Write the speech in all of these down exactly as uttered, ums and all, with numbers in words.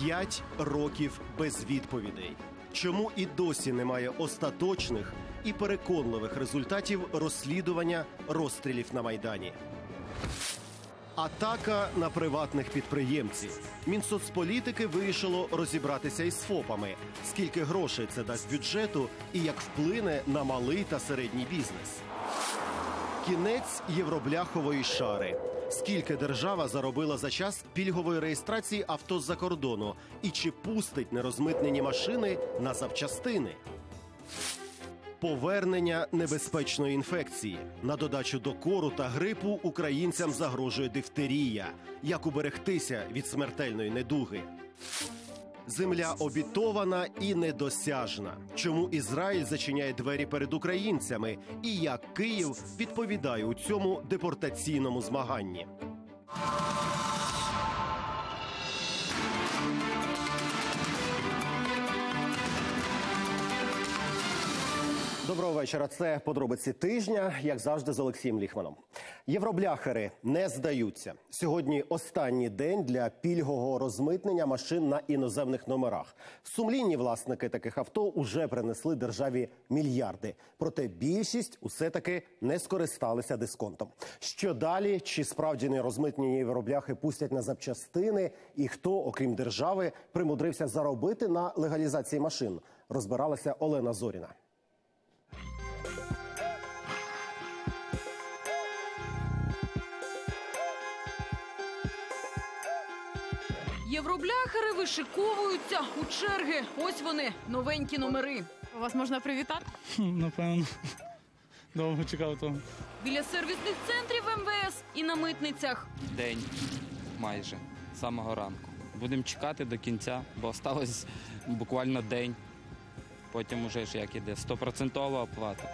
П'ять років без відповідей. Чому і досі немає остаточних і переконливих результатів розслідування розстрілів на Майдані? Атака на приватних підприємців. Мінсоцполітики вирішило розібратися із ФОПами. Скільки грошей це дасть бюджету і як вплине на малий та середній бізнес? Кінець євробляхової шари. Скільки держава заробила за час пільгової реєстрації авто з-за кордону? І чи пустить нерозмитнені машини на запчастини? Повернення небезпечної інфекції. На додачу до кору та грипу українцям загрожує дифтерія. Як уберегтися від смертельної недуги? Земля обітована і недосяжна. Чому Ізраїль зачиняє двері перед українцями? І як Київ відповідає у цьому депортаційному змаганні? Доброго вечора. Це подробиці тижня, як завжди, з Олексієм Ліхманом. Євробляхери не здаються. Сьогодні останній день для пільгового розмитнення машин на іноземних номерах. Сумлінні власники таких авто уже принесли державі мільярди. Проте більшість усе-таки не скористалися дисконтом. Що далі? Чи справді нерозмитнені євробляхи пустять на запчастини? І хто, окрім держави, примудрився заробити на легалізації машин? Розбиралася Олена Зоріна. Євробляхери вишиковуються у черги. Ось вони, новенькі номери. Вас можна привітати? Напевно. Довго чекав того. Біля сервісних центрів ем ве ес і на митницях. День майже, з самого ранку. Будемо чекати до кінця, бо осталось буквально день. Потім уже ж як іде, стопроцентова оплата.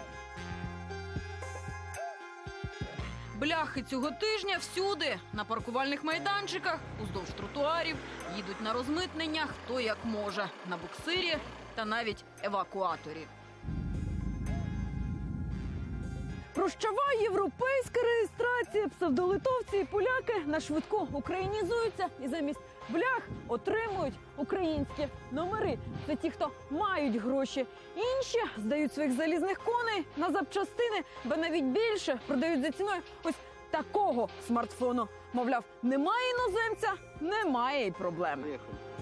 Бляхи цього тижня всюди. На паркувальних майданчиках, уздовж тротуарів, їдуть на розмитнення хто як може. На буксирі та навіть евакуаторі. Прощава європейська реєстрація. Псевдолитовці і поляки на швидку українізуються і замість блях отримують українські номери. Це ті, хто мають гроші. Інші здають своїх залізних коней на запчастини, бо навіть більше продають за ціною ось такого смартфону. Мовляв, немає іноземця, немає й проблеми.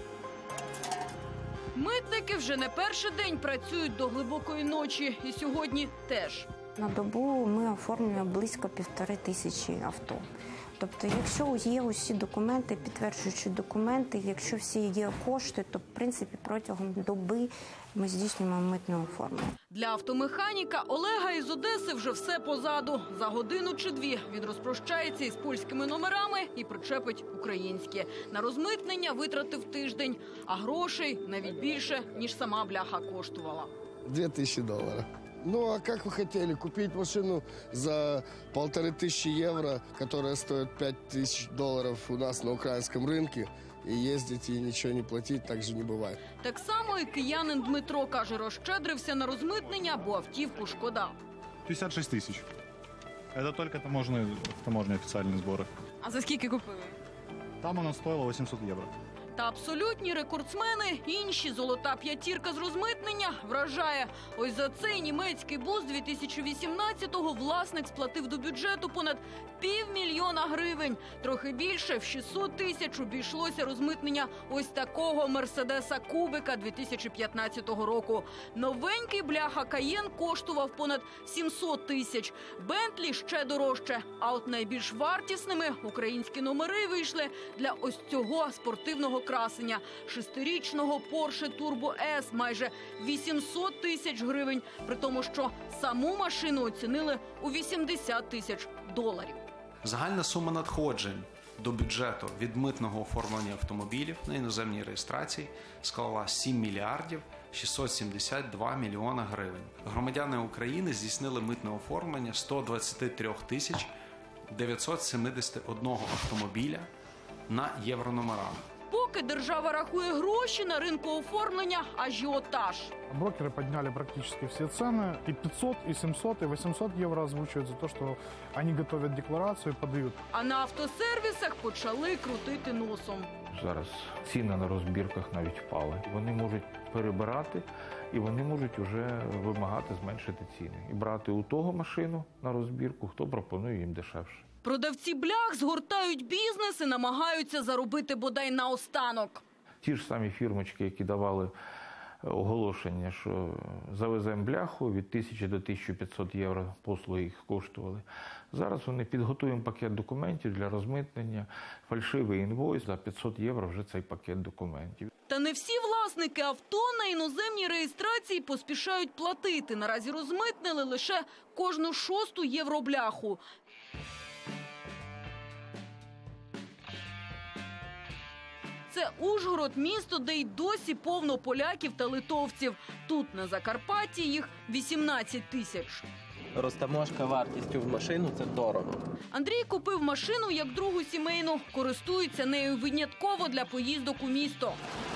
Митники вже не перший день працюють до глибокої ночі. І сьогодні теж. На добу ми оформлюємо близько півтори тисячі авто. Тобто, якщо є усі документи, підтверджуючі документи, якщо всі є кошти, то, в принципі, протягом доби ми здійснюємо митне оформлення. Для автомеханіка Олега із Одеси вже все позаду. За годину чи дві він розпрощається із польськими номерами і причепить українські. На розмитнення витратив тиждень, а грошей навіть більше, ніж сама бляха коштувала. Дві тисячі доларів. Ну, а как вы хотели купить машину за полторы тысячи евро, которая стоит пять тысяч долларов у нас на украинском рынке, и ездить и ничего не платить, так же не бывает. Так само і киянин Дмитро, каже, розщедрився на розмитнення, бо автівку шкода. п'ятдесят шість тисяч. Це тільки таможні, таможні офіційні збори. А за скільки купили? Там воно стоїло вісімсот євро. Та абсолютні рекордсмени, інші золота п'ятірка з розмитнення вражає. Ось за цей німецький бус дві тисячі вісімнадцятого власник сплатив до бюджету понад півмільйона гривень. Трохи більше, в шістсот тисяч обійшлося розмитнення ось такого Мерседеса Кубика дві тисячі п'ятнадцятого року. Новенький бляха Каєн коштував понад сімсот тисяч. Бентлі ще дорожче. А от найбільш вартісними українські номери вийшли для ось цього спортивного красення. Шестирічного Porsche Turbo S майже вісімсот тисяч гривень, при тому, що саму машину оцінили у вісімдесят тисяч доларів. Загальна сума надходжень до бюджету від митного оформлення автомобілів на іноземній реєстрації склала сім мільярдів шістсот сімдесят два мільйона гривень. Громадяни України здійснили митне оформлення сто двадцять три тисяч дев'ятсот сімдесят один автомобіля на єврономерах. Поки держава рахує гроші, на ринку оформлення ажіотаж. Брокеры подняли практически все цены. И пятьсот, и семьсот, и восемьсот евро озвучивают за то, что они готовят декларацию и подают. А на автосервісах почали крутити носом. зараз ціни на розбірках навіть впали. Вони можуть перебирати і вони можуть вже вимагати зменшити ціни. І брати у того машину на розбірку, хто пропонує їм дешевше. Продавці блях згортають бізнес і намагаються заробити бодай наостанок. Ті ж самі фірмочки, які давали оголошення, що завеземо бляху від тисячі до тисячі п'ятсот євро, послуги їх коштували. Зараз вони підготуємо пакет документів для розмитнення, фальшивий інвойс, за п'ятсот євро вже цей пакет документів. Та не всі власники авто на іноземній реєстрації поспішають платити. Наразі розмитнили лише кожну шосту євробляху. Це Ужгород – місто, де й досі повно поляків та литовців. Тут, на Закарпатті, їх вісімнадцять тисяч. Розтаможка вартістю в машину – це дорого. Андрій купив машину як другу сімейну. Користується нею винятково для поїздок у місто.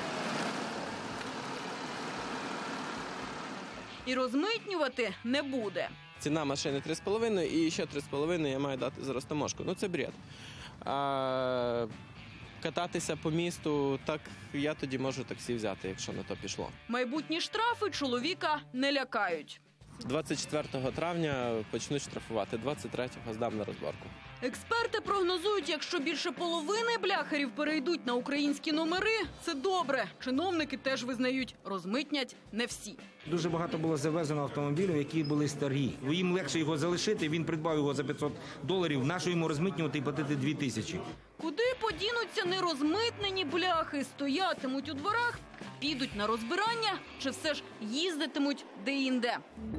І розмитнювати не буде. Ціна машини три з половиною і ще три з половиною я маю дати за розтаможку. Ну це бред. А... Кататися по місту, так я тоді можу таксі взяти, якщо на то пішло. Майбутні штрафи чоловіка не лякають. двадцять четвертого травня почнуть штрафувати, двадцять третього здам на розборку. Експерти прогнозують, якщо більше половини бляхерів перейдуть на українські номери, це добре. Чиновники теж визнають, розмитнять не всі. Дуже багато було завезено автомобілів, які були старі. Їм легше його залишити, він придбав його за п'ятсот доларів, нащо йому розмитнювати і платити дві тисячі. Куди подінуться нерозмитнені бляхи? Стоятимуть у дворах, підуть на розбирання чи все ж їздитимуть де-інде?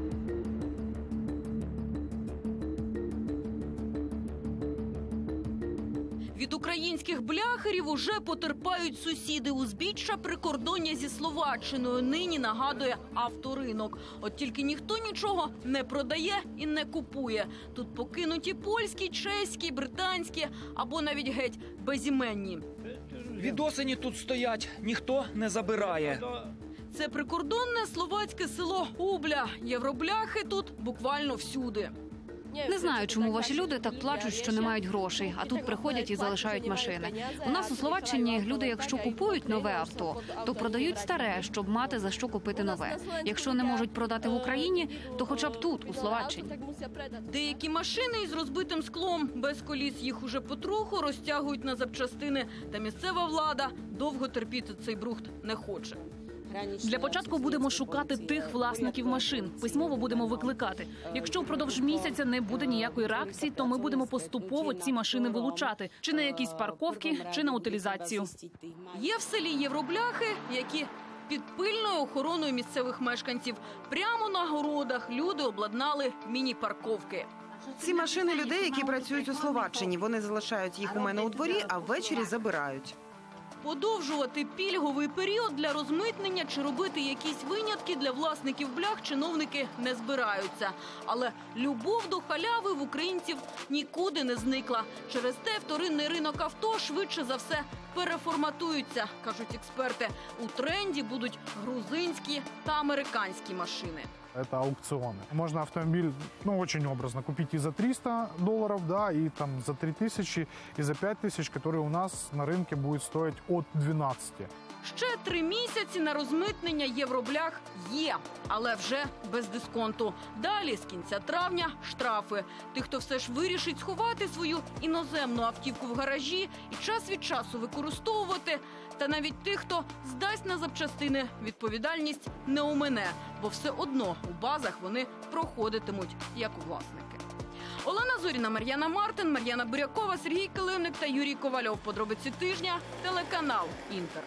Від українських бляхерів уже потерпають сусіди. Узбіччя прикордоння зі Словаччиною нині нагадує авторинок. От тільки ніхто нічого не продає і не купує. Тут покинуті польські, чеські, британські або навіть геть безіменні. Від осені тут стоять, ніхто не забирає. Це прикордонне словацьке село Убля. Євробляхи тут буквально всюди. Не знаю, чому ваші люди так плачуть, що не мають грошей, а тут приходять і залишають машини. У нас у Словаччині люди, якщо купують нове авто, то продають старе, щоб мати за що купити нове. Якщо не можуть продати в Україні, то хоча б тут, у Словаччині. Деякі машини із розбитим склом, без коліс, їх уже потроху розтягують на запчастини. Та місцева влада довго терпіти цей брухт не хоче. Для початку будемо шукати тих власників машин. Письмово будемо викликати. Якщо впродовж місяця не буде ніякої реакції, то ми будемо поступово ці машини вилучати. Чи на якісь парковки, чи на утилізацію. Є в селі євробляхи, які під пильною охороною місцевих мешканців. Прямо на городах люди обладнали міні-парковки. Ці машини людей, які працюють у Словаччині. Вони залишають їх у мене у дворі, а ввечері забирають. Подовжувати пільговий період для розмитнення чи робити якісь винятки для власників блях чиновники не збираються. Але любов до халяви в українців нікуди не зникла. Через те вторинний ринок авто швидше за все переформатуються, кажуть експерти. У тренді будуть грузинські та американські машини. Это аукционы. Можно автомобиль, ну, очень образно, купить и за триста долларов, да, и там за три тысячи, и за пять тысяч, которые у нас на рынке будет стоить от двенадцати. Ще три місяці на розмитнення євроблях є, але вже без дисконту. Далі, з кінця травня, штрафи. Тих, хто все ж вирішить сховати свою іноземну автівку в гаражі і час від часу використовувати, та навіть тих, хто здасть на запчастини, відповідальність не омине, бо все одно у базах вони проходитимуть як власники. Олена Зоріна, Мар'яна Мартин, Мар'яна Бурякова, Сергій Килимник та Юрій Ковальов. Подробиці тижня, телеканал «Інтер».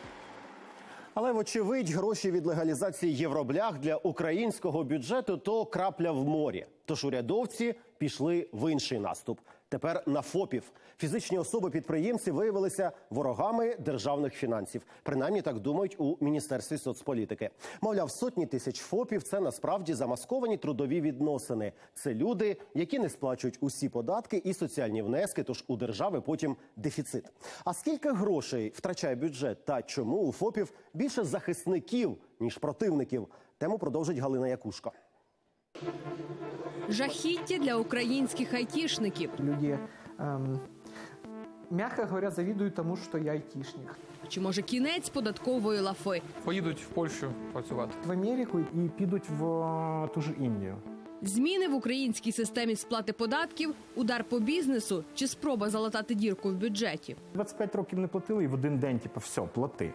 Але, вочевидь, гроші від легалізації євроблях для українського бюджету – то крапля в морі. Тож урядовці пішли в інший наступ. Тепер на ФОПів. Фізичні особи-підприємці виявилися ворогами державних фінансів. Принаймні так думають у Міністерстві соцполітики. Мовляв, сотні тисяч ФОПів – це насправді замасковані трудові відносини. Це люди, які не сплачують усі податки і соціальні внески, тож у держави потім дефіцит. А скільки грошей втрачає бюджет та чому у ФОПів більше захисників, ніж противників? Тему продовжить Галина Якушко. Жахіття для українських айтішників. Люди ем, мягко говоря, завидую тому, що я айтішник. Чи може кінець податкової лафи? Поїдуть в Польщу працювати. В Америку і підуть в ту ж Індію. Зміни в українській системі сплати податків, удар по бізнесу чи спроба залатати дірку в бюджеті? двадцять п'ять років не платили і в один день, типу, все, плати.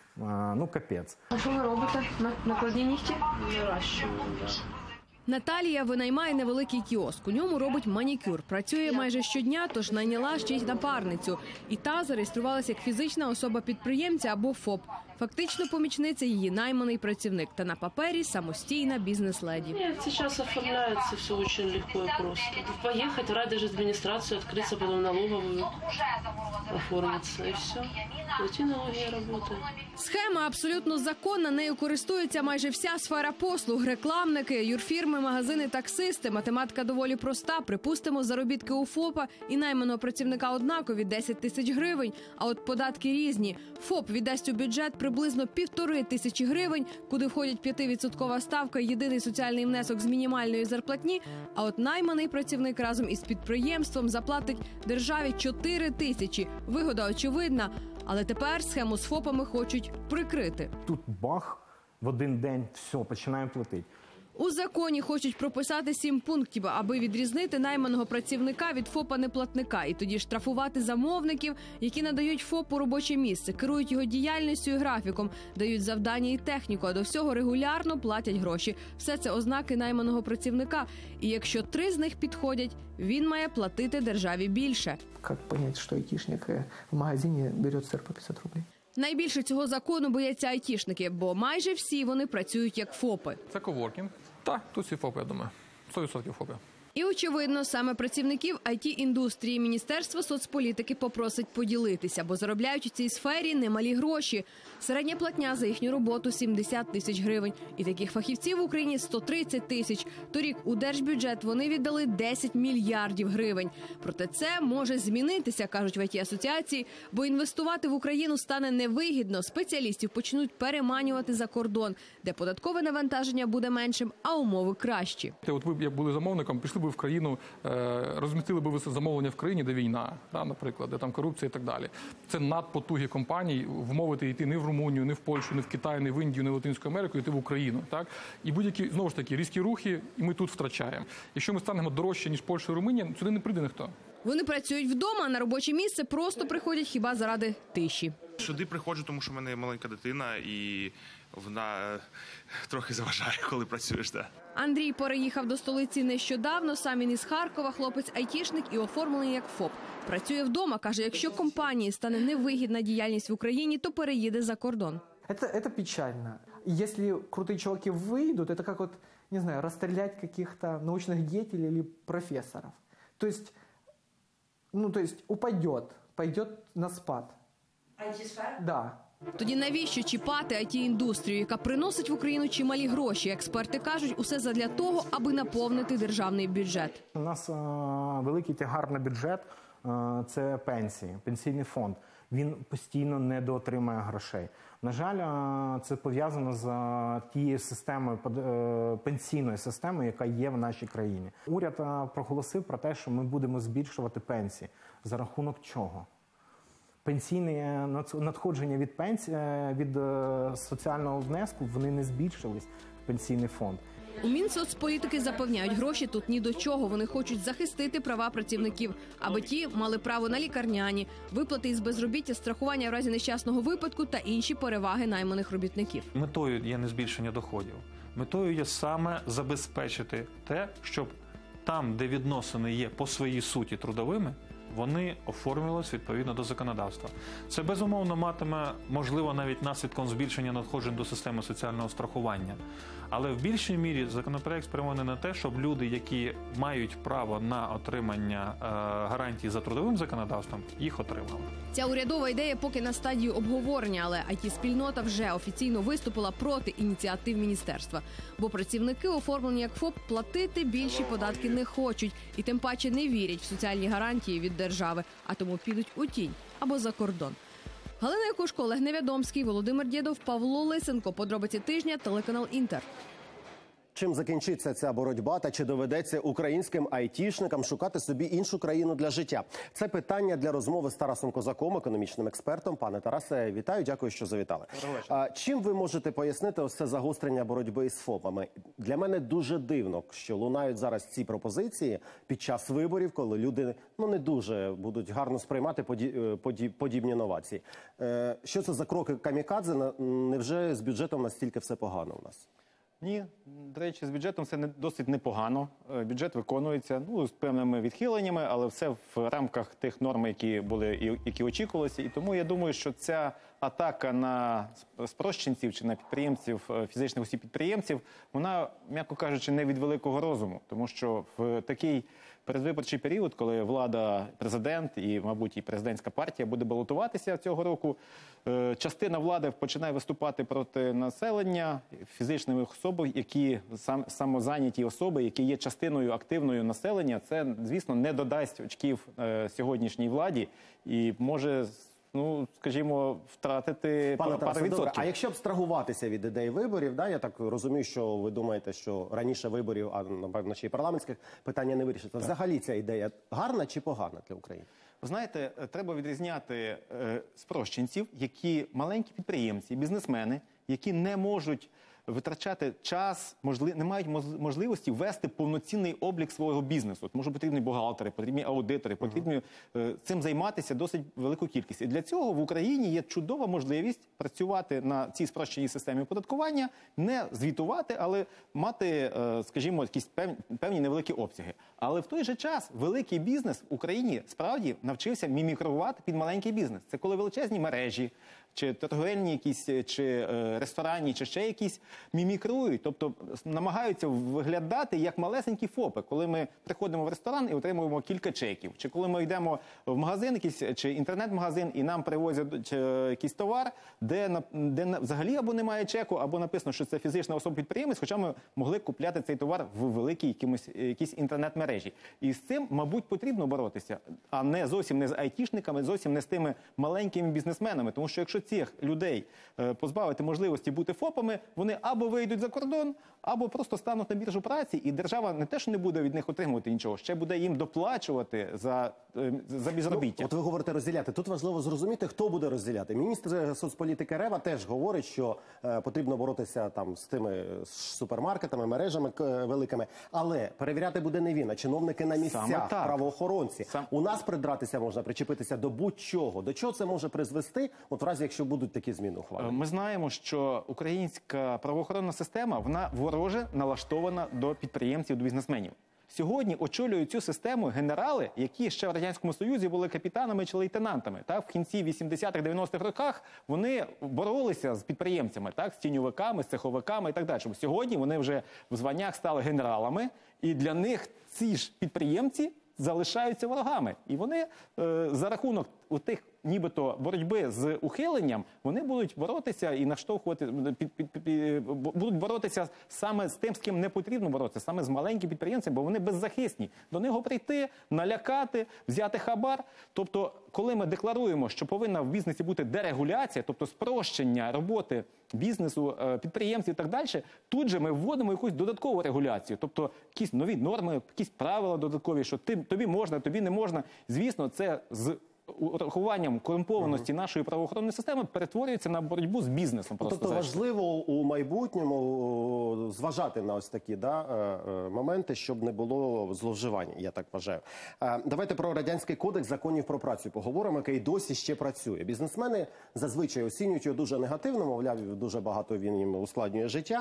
А, ну, капець. А що ви робите? Накладні нігті? Наращую, да. Наталія винаймає невеликий кіоск. У ньому робить манікюр. Працює майже щодня, тож найняла ще й напарницю. І та зареєструвалася як фізична особа-підприємця або ФОП. Фактично помічниця її найманий працівник. Та на папері самостійна бізнес-леді. Нет, сейчас оформляется все очень легко и просто. Поехать в райдержадминистрацию, открыться, потом налоговую, оформиться и все. Зайти налоги и работать. Схема абсолютно законна, нею користується майже вся сфера послуг, рекламники, юрфірми, магазини, таксисти. Математика доволі проста. Припустимо, заробітки у ФОПа і найманого працівника однакові – десять тисяч гривень. А от податки різні. ФОП віддасть у бюджет приблизно півтори тисячі гривень, куди входять п'ятивідсоткова ставка, єдиний соціальний внесок з мінімальної зарплатні. А от найманий працівник разом із підприємством заплатить державі чотири тисячі. Вигода очевидна. Але тепер схему з ФОПами хочуть прикрити. Тут бах, в один день все, починаємо платити. У законі хочуть прописати сім пунктів, аби відрізнити найманого працівника від ФОПа-неплатника. І тоді штрафувати замовників, які надають ФОПу робоче місце, керують його діяльністю і графіком, дають завдання і техніку, а до всього регулярно платять гроші. Все це ознаки найманого працівника. І якщо три з них підходять, він має платити державі більше. Як зрозуміти, що айтішник в магазині бере сир по п'ятдесят рублів? Найбільше цього закону бояться айтішники, бо майже всі вони працюють як ФОПи. Це коворкінг. Так, тут всі ФОПи, я думаю. сто відсотків ФОПи. І, очевидно, саме працівників ай ті-індустрії Міністерство соцполітики попросить поділитися, бо заробляють у цій сфері немалі гроші. Середня платня за їхню роботу – сімдесят тисяч гривень. І таких фахівців в Україні – сто тридцять тисяч. Торік у держбюджет вони віддали десять мільярдів гривень. Проте це може змінитися, кажуть в ай ті-асоціації, бо інвестувати в Україну стане невигідно. Спеціалістів почнуть переманювати за кордон, де податкове навантаження буде меншим, а умови кращі. От ви, як були замовником, прийшли б в країну, розмістили б ви замовлення в країні, де війна, да, наприклад, де там корупція і так далі. Це надпотугі компанії, вмовити йти не в Румунію, не в Польщу, не в Китай, не в Індію, не в Латинську Америку, йти в Україну. Так? І будь-які, знову ж таки, різкі рухи, і ми тут втрачаємо. Якщо ми станемо дорожче, ніж Польща і Румунія, сюди не прийде ніхто. Вони працюють вдома, а на робоче місце просто приходять хіба заради тиші. Сюди приходжу, тому що в мене маленька дитина, і вона трохи заважає, коли працюєш. Да. Андрій переїхав до столиці нещодавно, сам він із Харкова, хлопець айтішник і оформлений як ФОП. Працює вдома, каже, якщо компанії стане невигідна діяльність в Україні, то переїде за кордон. Это, это печально. Если крутые чуваки выйдут, это как вот, не знаю, расстрелять каких-то научных деятелей или профессоров. То есть, ну, то есть упадет, пойдет на спад. ай ті-сфера? Да. Тоді навіщо чіпати ай ті-індустрію, яка приносить в Україну чималі гроші? Експерти кажуть, усе задля того, аби наповнити державний бюджет. У нас а, великий тягар на бюджет а, – це пенсії, пенсійний фонд. Він постійно недоотримує грошей. На жаль, а, це пов'язано з а, тією системою, а, пенсійною системою, яка є в нашій країні. Уряд а, проголосив про те, що ми будемо збільшувати пенсії. За рахунок чого? Пенсійні надходження від пенсії, від соціального внеску, вони не збільшились в пенсійний фонд. У Мінсоцполітики запевняють, гроші тут ні до чого. Вони хочуть захистити права працівників, аби ті мали право на лікарняні, виплати із безробіття, страхування в разі нещасного випадку та інші переваги найманих робітників. Метою є не збільшення доходів. Метою є саме забезпечити те, щоб там, де відносини є по своїй суті трудовими, вони оформлювалися відповідно до законодавства. Це, безумовно, матиме, можливо, навіть наслідком збільшення надходжень до системи соціального страхування. Але в більшій мірі законопроект спрямований на те, щоб люди, які мають право на отримання е, гарантій за трудовим законодавством, їх отримали. Ця урядова ідея поки на стадії обговорення, але ай ті-спільнота вже офіційно виступила проти ініціатив міністерства. Бо працівники, оформлені як ФОП, платити більші податки не хочуть і тим паче не вірять в соціальні гарантії від держави, а тому підуть у тінь або за кордон. Галина Якушко, Олег Невідомський, Володимир Дєдов, Павло Лисенко. Подробиці тижня, телеканал Інтер. Чим закінчиться ця боротьба та чи доведеться українським айтішникам шукати собі іншу країну для життя? Це питання для розмови з Тарасом Козаком, економічним експертом. Пане Тарасе, вітаю, дякую, що завітали. А, чим ви можете пояснити ось це загострення боротьби із ФОПами? Для мене дуже дивно, що лунають зараз ці пропозиції під час виборів, коли люди ну не дуже будуть гарно сприймати поді, поді, подібні новації. Е, що це за кроки камікадзе? Невже з бюджетом настільки все погано у нас? Ні, до речі, з бюджетом все не, досить непогано. Бюджет виконується, ну, з певними відхиленнями, але все в рамках тих норм, які були, які очікувалися. І тому я думаю, що ця атака на спрощенців чи на підприємців, фізичних осіб-підприємців, вона, м'яко кажучи, не від великого розуму. Тому що в такий передвиборчий період, коли влада, президент і, мабуть, і президентська партія буде балотуватися цього року, частина влади починає виступати проти населення, фізичними особами, які сам, самозайняті особи, які є частиною активною населення. Це, звісно, не додасть очків е, сьогоднішній владі і може, ну, скажімо, втратити Пане пару Тарасе, відсотків. добре. А якщо абстрагуватися від ідеї виборів, да, я так розумію, що ви думаєте, що раніше виборів, а напевно ще й парламентських, питання не вирішиться. Взагалі ця ідея гарна чи погана для України? Ви знаєте, треба відрізняти е, спрощенців, які маленькі підприємці, бізнесмени, які не можуть витрачати час, можли, не мають можливості вести повноцінний облік свого бізнесу. Тому що потрібні бухгалтери, потрібні аудитори, потрібно е, цим займатися досить велику кількість. І для цього в Україні є чудова можливість працювати на цій спрощеній системі оподаткування, не звітувати, але мати, е, скажімо, якісь певні, певні невеликі обсяги. Але в той же час великий бізнес в Україні справді навчився мімікрувати під маленький бізнес. Це коли величезні мережі, чи торговельні якісь, чи е, ресторанні, чи ще якісь мімікрують, тобто намагаються виглядати як малесенькі ФОПи. Коли ми приходимо в ресторан і отримуємо кілька чеків, чи коли ми йдемо в магазин якийсь, чи інтернет-магазин, і нам привозять якийсь товар, де, де взагалі або немає чеку, або написано, що це фізична особа-підприємець, хоча ми могли купляти цей товар в великій якимось, якійсь інтернет-мережі. І з цим, мабуть, потрібно боротися, а не зовсім не з айтішниками, зовсім не з тими маленькими бізнесменами. Тому що якщо цих людей позбавити можливості бути ФОПами, вони або вийдуть за кордон, або просто стануть на біржу праці, і держава не те, що не буде від них отримувати нічого, ще буде їм доплачувати за, за безробіття. Ну, от ви говорите розділяти. Тут важливо зрозуміти, хто буде розділяти. Міністр соцполітики Рева теж говорить, що е, потрібно боротися там з тими супермаркетами, мережами е, великими, але перевіряти буде не він, а чиновники на місцях, правоохоронці. Сам... У нас придратися можна, причепитися до будь-чого. До чого це може призвести, от в разі, якщо будуть такі зміни ухвалені? Ми знаємо, що українська правоохоронна система, вона вороже налаштована до підприємців, до бізнесменів. Сьогодні очолюють цю систему генерали, які ще в Радянському Союзі були капітанами чи лейтенантами. Так, в кінці вісімдесятих-дев'яностих роках вони боролися з підприємцями, так, з тіньовиками, з цеховиками і так далі. Сьогодні вони вже в званнях стали генералами, і для них ці ж підприємці залишаються ворогами. І вони е, за рахунок у тих нібито боротьби з ухиленням, вони будуть боротися і наштовхувати, під, під, під, під, будуть боротися саме з тим, з ким не потрібно боротися, саме з маленькими підприємцями, бо вони беззахисні. До них прийти, налякати, взяти хабар. Тобто, коли ми декларуємо, що повинна в бізнесі бути дерегуляція, тобто спрощення роботи бізнесу, підприємців і так далі, тут же ми вводимо якусь додаткову регуляцію, тобто якісь нові норми, якісь правила додаткові, що ти, тобі можна, тобі не можна. Звісно, це з урахуванням корумпованості нашої правоохоронної системи перетворюється на боротьбу з бізнесом. Просто тобто важливо у майбутньому зважати на ось такі да, моменти, щоб не було зловживань, я так вважаю. Давайте про Радянський кодекс законів про працю поговоримо, який досі ще працює. Бізнесмени зазвичай оцінюють його дуже негативно, мовляв, дуже багато він їм ускладнює життя.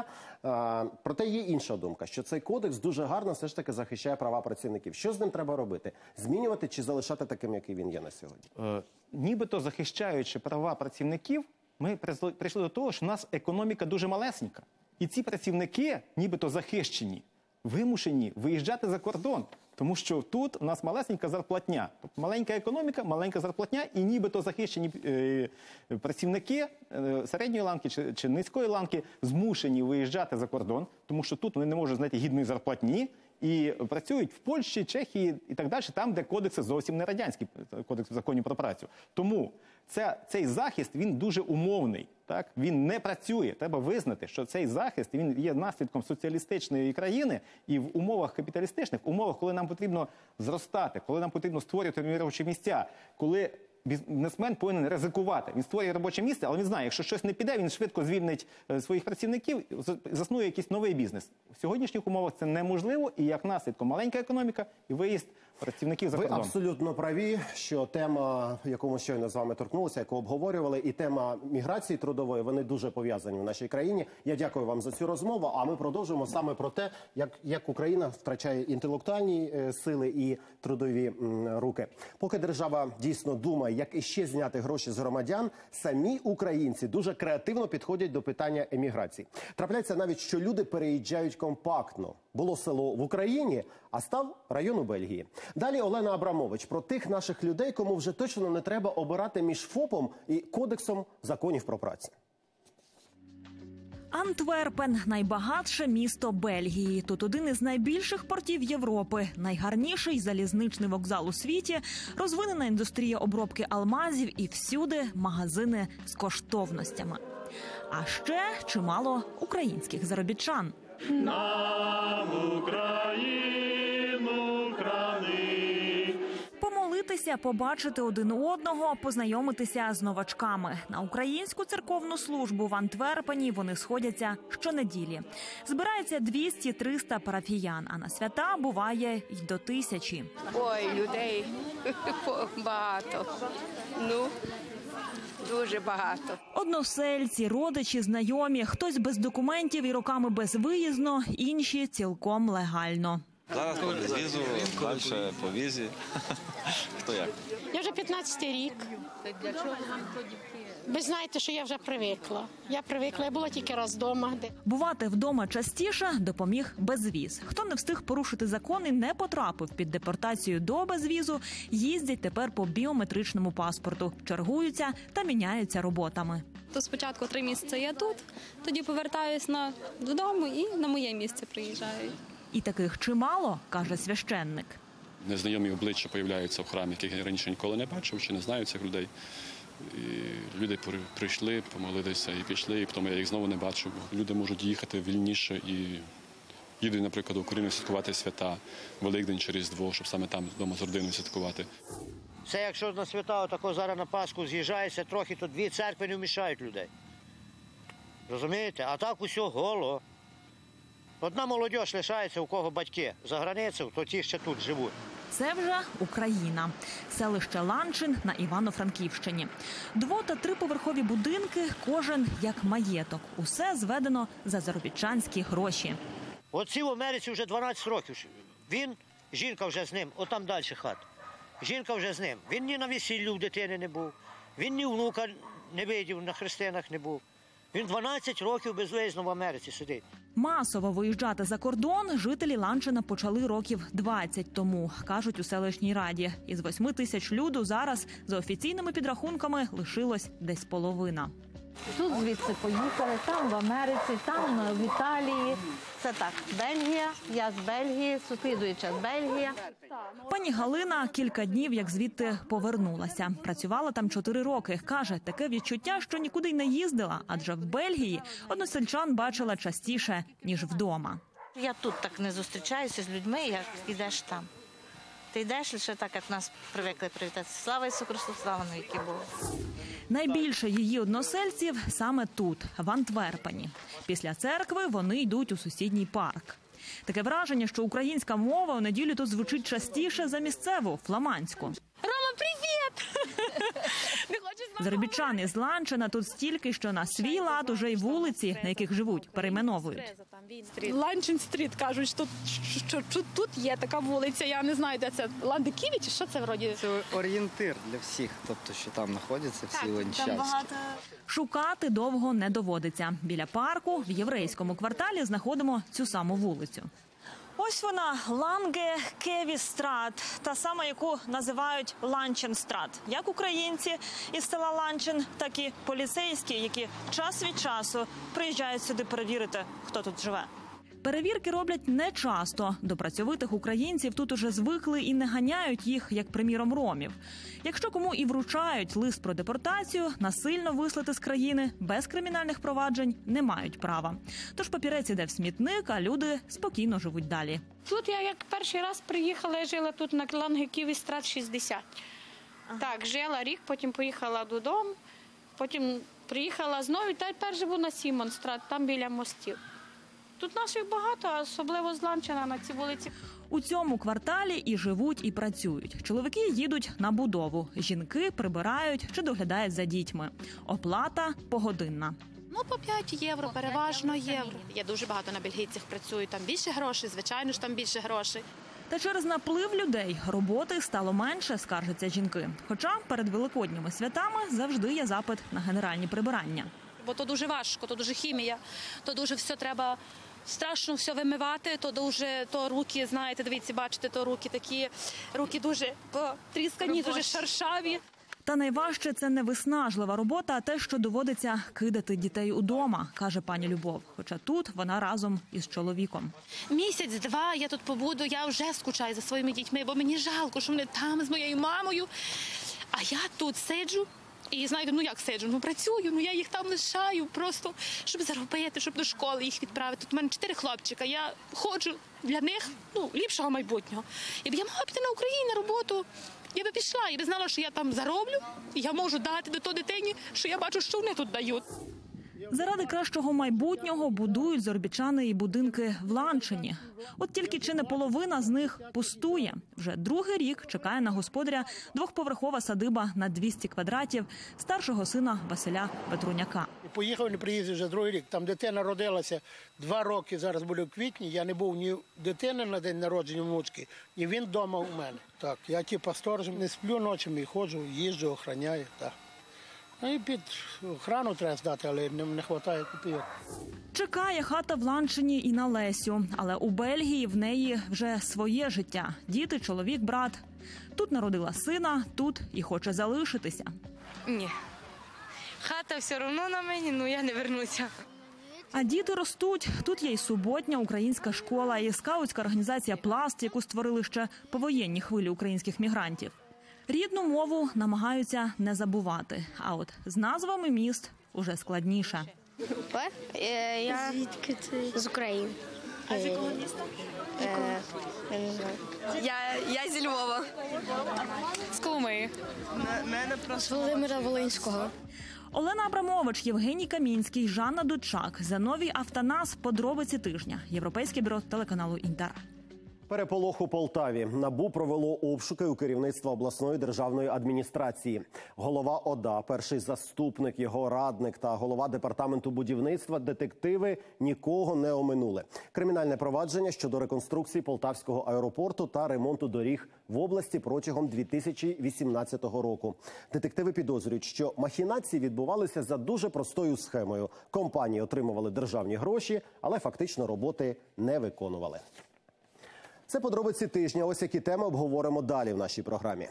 Проте є інша думка, що цей кодекс дуже гарно все ж таки захищає права працівників. Що з ним треба робити? Змінювати чи залишати таким, який він є на сьогодні? Е, нібито захищаючи права працівників, ми прийшли до того, що в нас економіка дуже малесенька. І ці працівники, нібито захищені, вимушені виїжджати за кордон. Тому що тут у нас малесенька зарплатня. Тобто маленька економіка, маленька зарплатня, і нібито захищені е, працівники е, середньої ланки чи, чи низької ланки змушені виїжджати за кордон, тому що тут вони не можуть знайти гідної зарплатні, і працюють в Польщі, Чехії і так далі, там, де кодекси зовсім не радянські, кодекс законів про працю. Тому це, цей захист, він дуже умовний. Так? Він не працює. Треба визнати, що цей захист він є наслідком соціалістичної країни і в умовах капіталістичних, в умовах, коли нам потрібно зростати, коли нам потрібно створювати нові робочі місця, коли бізнесмен повинен ризикувати. Він створює робоче місце, але він знає, якщо щось не піде, він швидко звільнить своїх працівників, заснує якийсь новий бізнес. В сьогоднішніх умовах це неможливо, і як наслідком маленька економіка і виїзд працівників за кордон. Ви абсолютно праві, що тема, яку ми щойно з вами торкнулися, яку обговорювали, і тема міграції трудової, вони дуже пов'язані в нашій країні. Я дякую вам за цю розмову, а ми продовжуємо саме про те, як, як Україна втрачає інтелектуальні е, сили і трудові м, руки. Поки держава дійсно думає, як іще зняти гроші з громадян, самі українці дуже креативно підходять до питання еміграції. Трапляється навіть, що люди переїжджають компактно. Було село в Україні, а став район у Бельгії. Далі Олена Абрамович про тих наших людей, кому вже точно не треба обирати між ФОПом і Кодексом законів про працю. Антверпен – найбагатше місто Бельгії. Тут один із найбільших портів Європи, найгарніший залізничний вокзал у світі, розвинена індустрія обробки алмазів і всюди магазини з коштовностями. А ще чимало українських заробітчан. Нам Україну крани. Помолитися, побачити один одного, познайомитися з новачками. На українську церковну службу в Антверпені вони сходяться щонеділі. Збирається двісті-триста парафіян, а на свята буває й до тисячі. Ой, людей багато. Ну, дуже багато. Односельці, родичі, знайомі, хтось без документів і роками безвиїзно, інші цілком легально. Зараз по безвізу, далі по візі. Хто як? Я вже п'ятнадцятий рік. Ви знаєте, що я вже привикла. Я привикла, я була тільки раз вдома. Бувати вдома частіше допоміг безвіз. Хто не встиг порушити закон і не потрапив під депортацію до безвізу, їздять тепер по біометричному паспорту, чергуються та міняються роботами. То спочатку три місяці я тут, тоді повертаюсь на додому і на моє місце приїжджаю. І таких чимало, каже священник. Незнайомі обличчя появляються в храмі, яких я раніше ніколи не бачив, чи не знаю цих людей. І люди прийшли, помолилися і пішли, і потім я їх знову не бачу. Люди можуть їхати вільніше і їдуть, наприклад, в Україну святкувати свята, Великдень чи Різдво, щоб саме там вдома з родиною святкувати. Це якщо на свята, отако зараз на Пасху з'їжджається трохи, то дві церкви не вміщають людей. Розумієте? А так усього голо. Одна молодь лишається, у кого батьки за границею, то ті ще тут живуть. Це вже Україна. Селище Ланчин на Івано-Франківщині. Дво- та триповерхові будинки, кожен як маєток. Усе зведено за заробітчанські гроші. Оці в Америці вже дванадцять років. Він, жінка вже з ним, отам далі хат. Жінка вже з ним. Він ні на весіллі у дитини не був, він ні внука не видів, на хрестинах не був. Він дванадцять років безвиїзно в Америці сидить. Масово виїжджати за кордон жителі Ланчина почали років двадцять тому, кажуть у селищній раді. Із восьми тисяч люду зараз, за офіційними підрахунками, лишилось десь половина. Тут звідси поїхали, там в Америці, там в Італії. Це так, Бельгія, я з Бельгії, сусідуюча з Бельгії. Пані Галина кілька днів як звідти повернулася. Працювала там чотири роки. Каже, таке відчуття, що нікуди й не їздила, адже в Бельгії односельчан бачила частіше, ніж вдома. Я тут так не зустрічаюся з людьми, як ідеш там. Ти йдеш лише так, як нас привикли привітатися. Слава Ісусу Христу, слава навіки Богу. Найбільше її односельців саме тут, в Антверпені. Після церкви вони йдуть у сусідній парк. Таке враження, що українська мова у неділю тут звучить частіше за місцеву, фламандську. Рома, привіт! Заробітчани з Ланчина тут стільки, що на свій лад уже й вулиці, на яких живуть, перейменовують. Ланчин-стріт, кажуть, що, що, що, що тут є така вулиця, я не знаю, де це, Ландиківі чи що це вроді? Це орієнтир для всіх, тобто, що там знаходяться всі ланчанські. багато... Шукати довго не доводиться. Біля парку в єврейському кварталі знаходимо цю саму вулицю. Ось вона, Ланге Кевістрат, та сама, яку називають Ланченстрат. Як українці із села Ланчин, так і поліцейські, які час від часу приїжджають сюди перевірити, хто тут живе. Перевірки роблять нечасто. До працьовитих українців тут уже звикли і не ганяють їх, як, приміром, ромів. Якщо кому і вручають лист про депортацію, насильно вислати з країни без кримінальних проваджень не мають права. Тож папірець іде в смітник, а люди спокійно живуть далі. Тут я як перший раз приїхала, я жила тут на Лангиківі страт шістдесят. Ага. Так, жила рік, потім поїхала додому, потім приїхала знову, та тепер живу на Сімон страт, там біля мостів. Тут наших багато, особливо з Ланчина на цій вулиці. У цьому кварталі і живуть, і працюють. Чоловіки їдуть на будову, жінки прибирають чи доглядають за дітьми. Оплата погодинна. Ну, по п'ять євро, переважно євро. Я дуже багато на бельгійцях працюю, там більше грошей, звичайно ж там більше грошей. Та через наплив людей роботи стало менше, скаржаться жінки. Хоча перед великодніми святами завжди є запит на генеральні прибирання. Бо то дуже важко, то дуже хімія, то дуже все треба страшно все вимивати, то дуже, то руки, знаєте, дивіться, бачите, то руки такі, руки дуже потріскані, дуже шершаві. Та найважче – це не виснажлива робота, а те, що доводиться кидати дітей удома, каже пані Любов. Хоча тут вона разом із чоловіком. Місяць-два я тут побуду, я вже скучаю за своїми дітьми, бо мені жалко, що вони там з моєю мамою. А я тут сиджу. І знаєте, ну як сиджу, ну працюю, ну я їх там лишаю просто, щоб заробити, щоб до школи їх відправити. Тут у мене чотири хлопчика, я ходжу для них, ну, ліпшого майбутнього. Якби я могла піти на Україну на роботу, я би пішла, я би знала, що я там зароблю, і я можу дати до того дитині, що я бачу, що вони тут дають. Заради кращого майбутнього будують заробітчани і будинки в Ланчині. От тільки чи не половина з них пустує. Вже другий рік чекає на господаря двохповерхова садиба на двісті квадратів старшого сина Василя Петруняка. Поїхав, не приїздив вже другий рік. Там дитина родилася два роки, зараз буде в квітні. Я не був ні дитини на день народження внучки, ні він вдома у мене. Так, я типу сторож, не сплю ночами, ходжу, їжджу, охороняю, так. Ну і під охрану треба здати, але не, не вистачає копійок. Чекає хата в Ланчині і на Лесю. Але у Бельгії в неї вже своє життя. Діти, чоловік, брат. Тут народила сина, тут і хоче залишитися. Ні. Хата все одно на мені, ну я не вернуся. А діти ростуть. Тут є і суботня українська школа, і скаутська організація «Пласт», яку створили ще повоєнні хвилі українських мігрантів. Рідну мову намагаються не забувати. А от з назвами міст уже складніше. Я звідки ти? З України. А з якого міста? Е, я не знаю. Я, я зі Львова. З Коломиї. З Володимира Волинського. Олена Абрамович, Євгеній Камінський, Жанна Дудчак. Зиновій Автонас. Подробиці тижня. Європейське бюро телеканалу «Інтер». Переполох у Полтаві. НАБУ провело обшуки у керівництва обласної державної адміністрації. Голова ОДА, перший заступник, його радник та голова департаменту будівництва, детективи нікого не оминули. Кримінальне провадження щодо реконструкції Полтавського аеропорту та ремонту доріг в області протягом дві тисячі вісімнадцятого року. Детективи підозрюють, що махінації відбувалися за дуже простою схемою. Компанії отримували державні гроші, але фактично роботи не виконували. Це подробиці тижня. Ось які теми обговоримо далі в нашій програмі.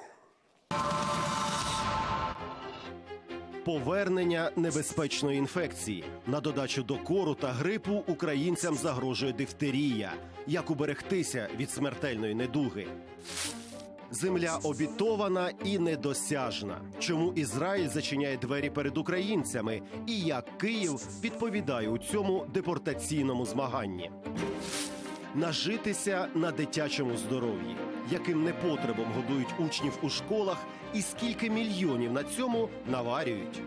Повернення небезпечної інфекції. На додачу до кору та грипу українцям загрожує дифтерія. Як уберегтися від смертельної недуги? Земля обітована і недосяжна. Чому Ізраїль зачиняє двері перед українцями? І як Київ відповідає у цьому депортаційному змаганні? Нажитися на дитячому здоров'ї. Яким непотребом годують учнів у школах і скільки мільйонів на цьому наварюють?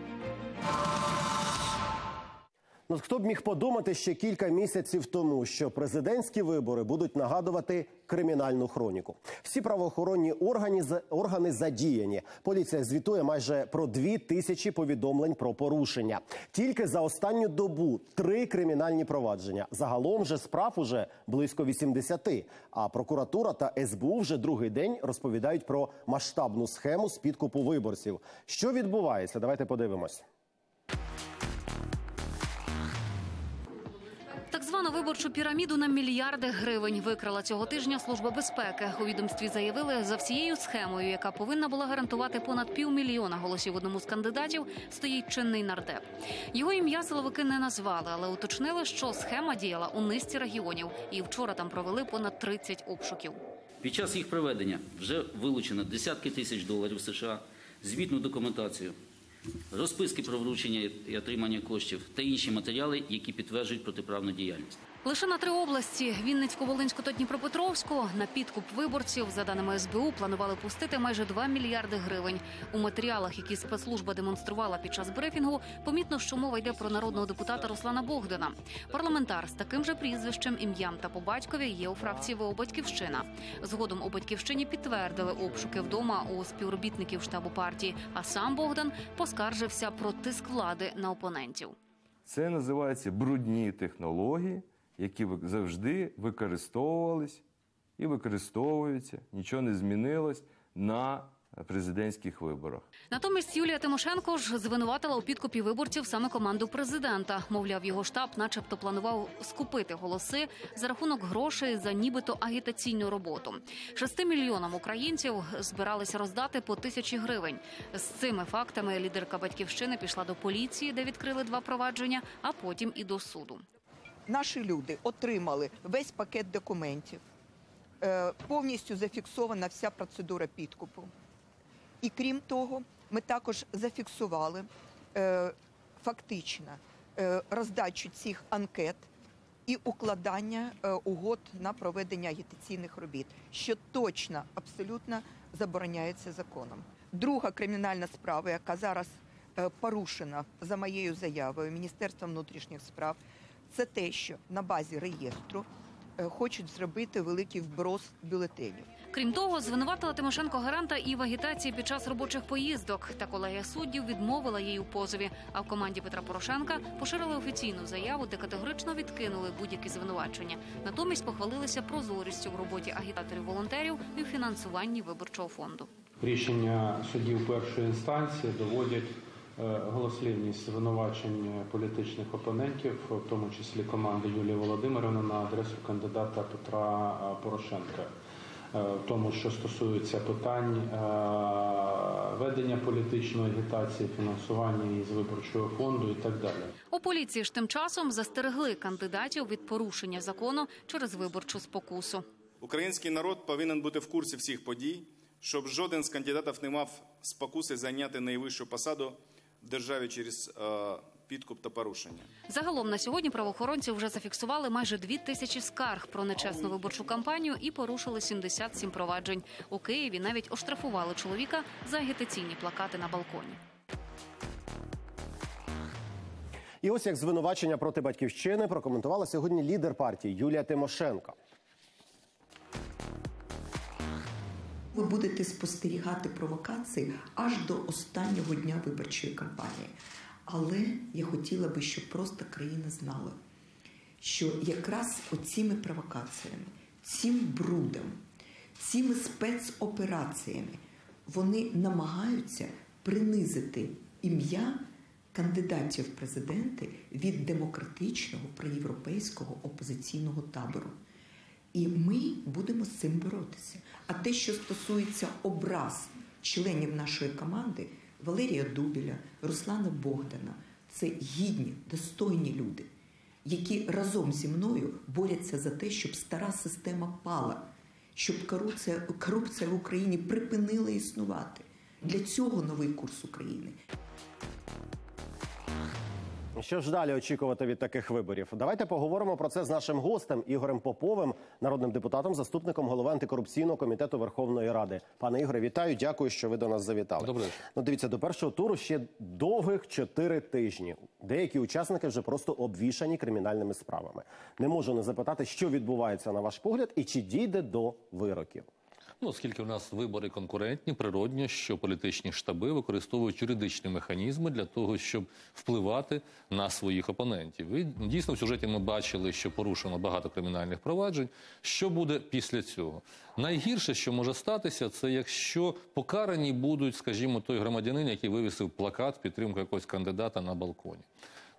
Ну, хто б міг подумати ще кілька місяців тому, що президентські вибори будуть нагадувати кримінальну хроніку. Всі правоохоронні органи, органи задіяні. Поліція звітує майже про дві тисячі повідомлень про порушення. Тільки за останню добу три кримінальні провадження. Загалом же справ уже близько вісімдесяти. А прокуратура та ес бе у вже другий день розповідають про масштабну схему з підкупу виборців. Що відбувається? Давайте подивимось. Так звану виборчу піраміду на мільярди гривень викрала цього тижня Служба безпеки. У відомстві заявили, за всією схемою, яка повинна була гарантувати понад півмільйона голосів одному з кандидатів, стоїть чинний нардеп. Його ім'я силовики не назвали, але уточнили, що схема діяла у низці регіонів. І вчора там провели понад тридцять обшуків. Під час їх проведення вже вилучено десятки тисяч доларів США, звітну документацію, розписки про вручення і отримання коштів та інші матеріали, які підтверджують протиправну діяльність. Лише на три області – Вінницьку, Волинську та Дніпропетровську – на підкуп виборців, за даними ес бе у, планували пустити майже два мільярди гривень. У матеріалах, які спецслужба демонструвала під час брифінгу, помітно, що мова йде про народного депутата Руслана Богдана. Парламентар з таким же прізвищем, ім'ям та по батькові є у фракції ВО «Батьківщина». Згодом у «Батьківщині» підтвердили обшуки вдома у співробітників штабу партії, а сам Богдан поскаржився про тиск влади на опонентів. Це називається брудні технології, які завжди використовувались і використовуються, нічого не змінилось на президентських виборах. Натомість Юлія Тимошенко ж звинуватила у підкупі виборців саме команду президента. Мовляв, його штаб начебто планував скупити голоси за рахунок грошей за нібито агітаційну роботу. Шести мільйонам українців збиралися роздати по тисячі гривень. З цими фактами лідерка «Батьківщини» пішла до поліції, де відкрили два провадження, а потім і до суду. Наші люди отримали весь пакет документів, повністю зафіксована вся процедура підкупу. І крім того, ми також зафіксували фактично роздачу цих анкет і укладання угод на проведення агітаційних робіт, що точно, абсолютно забороняється законом. Друга кримінальна справа, яка зараз порушена за моєю заявою Міністерством внутрішніх справ, це те, що на базі реєстру хочуть зробити великий вброс бюлетенів. Крім того, звинуватила Тимошенко-Гаранта і в агітації під час робочих поїздок. Та колегія суддів відмовила їй у позові. А в команді Петра Порошенка поширили офіційну заяву, де категорично відкинули будь-які звинувачення. Натомість похвалилися прозорістю в роботі агітаторів-волонтерів і в фінансуванні виборчого фонду. Рішення судів першої інстанції доводять голослівність звинувачень політичних опонентів, в тому числі команди Юлії Володимирівни, на адресу кандидата Петра Порошенка. В тому, що стосується питань ведення політичної агітації, фінансування її з виборчого фонду і так далі. У поліції ж тим часом застерегли кандидатів від порушення закону через виборчу спокусу. Український народ повинен бути в курсі всіх подій, щоб жоден з кандидатів не мав спокуси зайняти найвищу посаду в державі через е, підкуп та порушення. Загалом на сьогодні правоохоронці вже зафіксували майже дві тисячі скарг про нечесну виборчу кампанію і порушили сімдесят сім проваджень. У Києві навіть оштрафували чоловіка за агітаційні плакати на балконі. І ось як звинувачення проти «Батьківщини» прокоментувала сьогодні лідер партії Юлія Тимошенко. Ви будете спостерігати провокації аж до останнього дня виборчої кампанії. Але я хотіла би, щоб просто країна знала, що якраз оціми провокаціями, цим брудом, цими спецопераціями вони намагаються принизити ім'я кандидатів в президенти від демократичного, проєвропейського опозиційного табору. І ми будемо з цим боротися. А те, що стосується образ членів нашої команди, Валерія Дубіля, Руслана Богдана, це гідні, достойні люди, які разом зі мною борються за те, щоб стара система пала, щоб корупція, корупція в Україні припинила існувати. Для цього новий курс України. Що ж далі очікувати від таких виборів? Давайте поговоримо про це з нашим гостем Ігорем Поповим, народним депутатом, заступником голови антикорупційного комітету Верховної Ради. Пане Ігоре, вітаю, дякую, що ви до нас завітали. Добре. Ну, дивіться, до першого туру ще довгих чотири тижні. Деякі учасники вже просто обвішані кримінальними справами. Не можу не запитати, що відбувається на ваш погляд і чи дійде до вироків. Ну, оскільки у нас вибори конкурентні, природньо, що політичні штаби використовують юридичні механізми для того, щоб впливати на своїх опонентів. І дійсно в сюжеті ми бачили, що порушено багато кримінальних проваджень. Що буде після цього? Найгірше, що може статися, це якщо покарані будуть, скажімо, той громадянин, який вивісив плакат в підтримку якогось кандидата на балконі.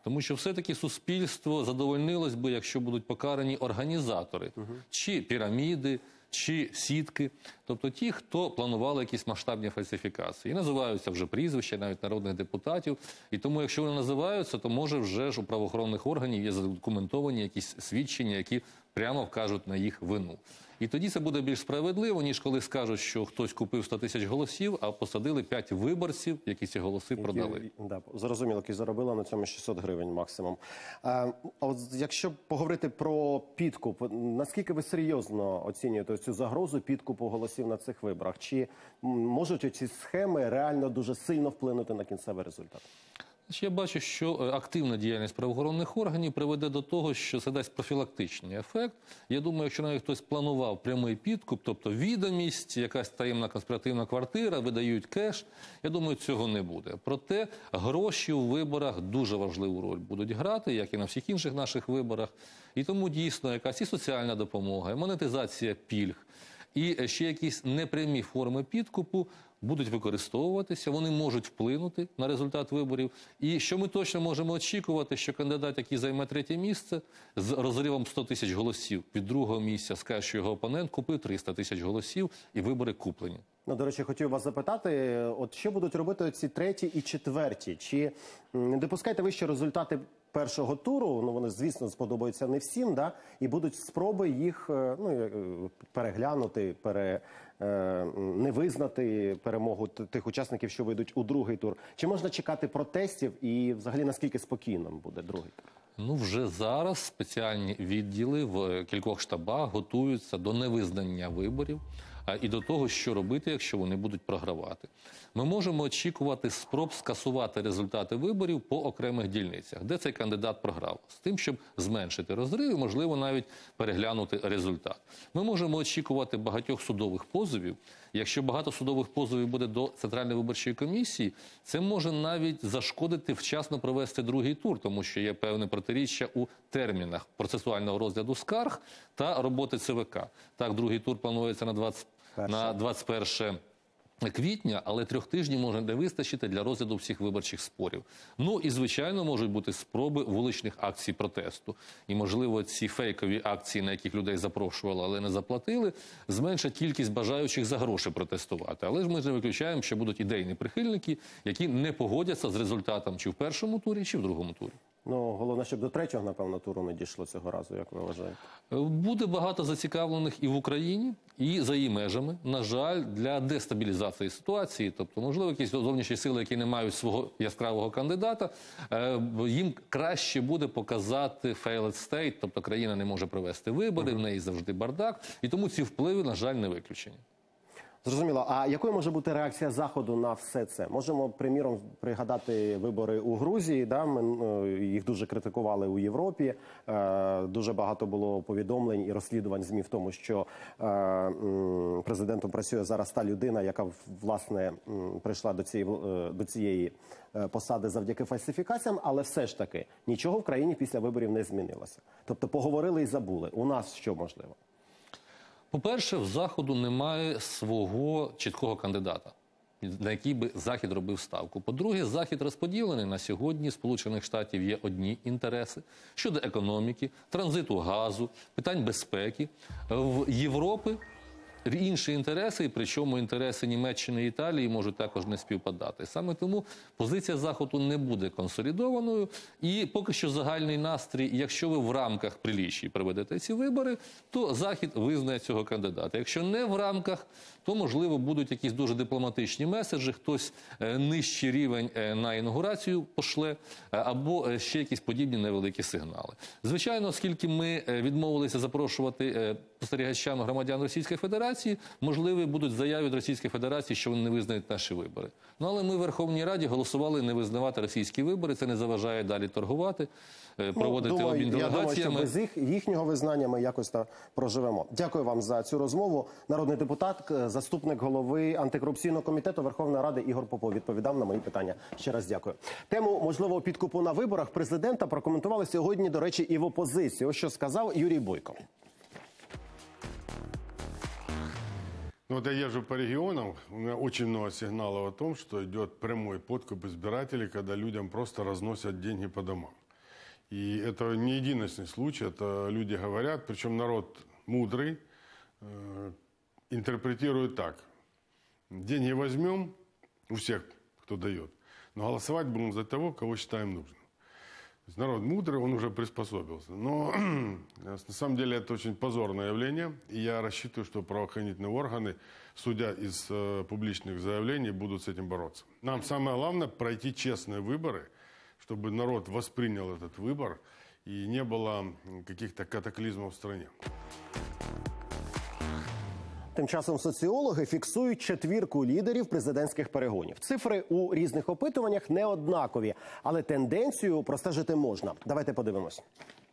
Тому що все-таки суспільство задовольнилось би, якщо будуть покарані організатори, чи піраміди, чи сітки, тобто ті, хто планували якісь масштабні фальсифікації. І називаються вже прізвища навіть народних депутатів. І тому, якщо вони називаються, то може вже ж у правоохоронних органів є задокументовані якісь свідчення, які прямо вкажуть на їх вину. І тоді це буде більш справедливо, ніж коли скажуть, що хтось купив сто тисяч голосів, а посадили п'ять виборців, які ці голоси продали. Да, зрозуміло, які заробили на цьому шістсот гривень максимум. А от якщо поговорити про підкуп, наскільки ви серйозно оцінюєте цю загрозу підкупу голосів на цих виборах? Чи можуть ці схеми реально дуже сильно вплинути на кінцевий результат? Я бачу, що активна діяльність правоохоронних органів приведе до того, що це дасть профілактичний ефект. Я думаю, якщо навіть хтось планував прямий підкуп, тобто відомість, якась таємна конспіративна квартира, видають кеш, я думаю, цього не буде. Проте гроші у виборах дуже важливу роль будуть грати, як і на всіх інших наших виборах. І тому дійсно якась і соціальна допомога, і монетизація пільг, і ще якісь непрямі форми підкупу будуть використовуватися, вони можуть вплинути на результат виборів. І що ми точно можемо очікувати, що кандидат, який займе третє місце, з розривом сто тисяч голосів від другого місця, скаже, що його опонент купив триста тисяч голосів і вибори куплені. Ну, до речі, хотів вас запитати, от що будуть робити ці треті і четверті? Чи не допускаєте ви, що результати першого туру, ну вони, звісно, сподобаються не всім, да? І будуть спроби їх ну, переглянути, пере, не визнати перемогу тих учасників, що вийдуть у другий тур? Чи можна чекати протестів і взагалі наскільки спокійним буде другий тур? Ну, вже зараз спеціальні відділи в кількох штабах готуються до невизнання виборів і до того, що робити, якщо вони будуть програвати. Ми можемо очікувати спроб скасувати результати виборів по окремих дільницях, де цей кандидат програв, з тим, щоб зменшити розрив і, можливо, навіть переглянути результат. Ми можемо очікувати багатьох судових позовів. Якщо багато судових позовів буде до Центральної виборчої комісії, це може навіть зашкодити вчасно провести другий тур, тому що є певне протиріччя у термінах процесуального розгляду скарг та роботи ЦВК. Так, другий тур планується на двадцять на двадцять перше квітня, але трьох тижнів може не вистачити для розгляду всіх виборчих спорів. Ну і, звичайно, можуть бути спроби вуличних акцій протесту. І, можливо, ці фейкові акції, на яких людей запрошували, але не заплатили, зменшать кількість бажаючих за гроші протестувати. Але ж ми не виключаємо, що будуть ідейні прихильники, які не погодяться з результатом чи в першому турі, чи в другому турі. Ну, головне, щоб до третього, напевно, туру не дійшло цього разу, як ви вважаєте? Буде багато зацікавлених і в Україні, і за її межами, на жаль, для дестабілізації ситуації. Тобто, можливо, якісь зовнішні сили, які не мають свого яскравого кандидата, їм краще буде показати failed state, тобто країна не може провести вибори, в неї завжди бардак, і тому ці впливи, на жаль, не виключені. Зрозуміло. А якою може бути реакція Заходу на все це? Можемо, приміром, пригадати вибори у Грузії. Да? Ми, їх дуже критикували у Європі. Е, дуже багато було повідомлень і розслідувань ЗМІ в тому, що е, президентом працює зараз та людина, яка, власне, прийшла до цієї, до цієї посади завдяки фальсифікаціям. Але все ж таки нічого в країні після виборів не змінилося. Тобто поговорили і забули. У нас що можливо? По-перше, в Заходу немає свого чіткого кандидата, на який би Захід робив ставку. По-друге, Захід розподілений. На сьогодні Сполучених Штатів є одні інтереси щодо економіки, транзиту газу, питань безпеки. В Європі інші інтереси, і причому інтереси Німеччини і Італії можуть також не співпадати. Саме тому позиція Заходу не буде консолідованою. І поки що загальний настрій, якщо ви в рамках прилічій проведете ці вибори, то Захід визнає цього кандидата. Якщо не в рамках, то, можливо, будуть якісь дуже дипломатичні меседжі, хтось нижчий рівень на інаугурацію пошле, або ще якісь подібні невеликі сигнали. Звичайно, оскільки ми відмовилися запрошувати спостерігачам громадян Російської Федерації, можливі будуть заяви від Російської Федерації, що вони не визнають наші вибори. Ну, але ми в Верховній Раді голосували не визнавати російські вибори, це не заважає далі торгувати, проводити ну, думаю, обмін делегаціями. Я думаю, що без їх, їхнього визнання ми якось та проживемо. Дякую вам за цю розмову. Народний депутат, заступник голови антикорупційного комітету Верховної Ради Ігор Попов відповідав на мої питання. Ще раз дякую. Тему можливого підкупу на виборах президента прокоментували сьогодні, до речі, і в опозиції. Ось що сказав Юрій Бойко. Ну, вот я езжу по регионам, у меня очень много сигналов о том, что идет прямой подкуп избирателей, когда людям просто разносят деньги по домам. И это не единственный случай, это люди говорят, причем народ мудрый, э, интерпретирует так. Деньги возьмем у всех, кто дает, но голосовать будем за того, кого считаем нужным. То есть народ мудрый, он уже приспособился. Но на самом деле это очень позорное явление, и я рассчитываю, что правоохранительные органы, судя из э, публичных заявлений, будут с этим бороться. Нам самое главное пройти честные выборы, чтобы народ воспринял этот выбор и не было каких-то катаклизмов в стране. Тим часом соціологи фіксують четвірку лідерів президентських перегонів. Цифри у різних опитуваннях не однакові, але тенденцію простежити можна. Давайте подивимось.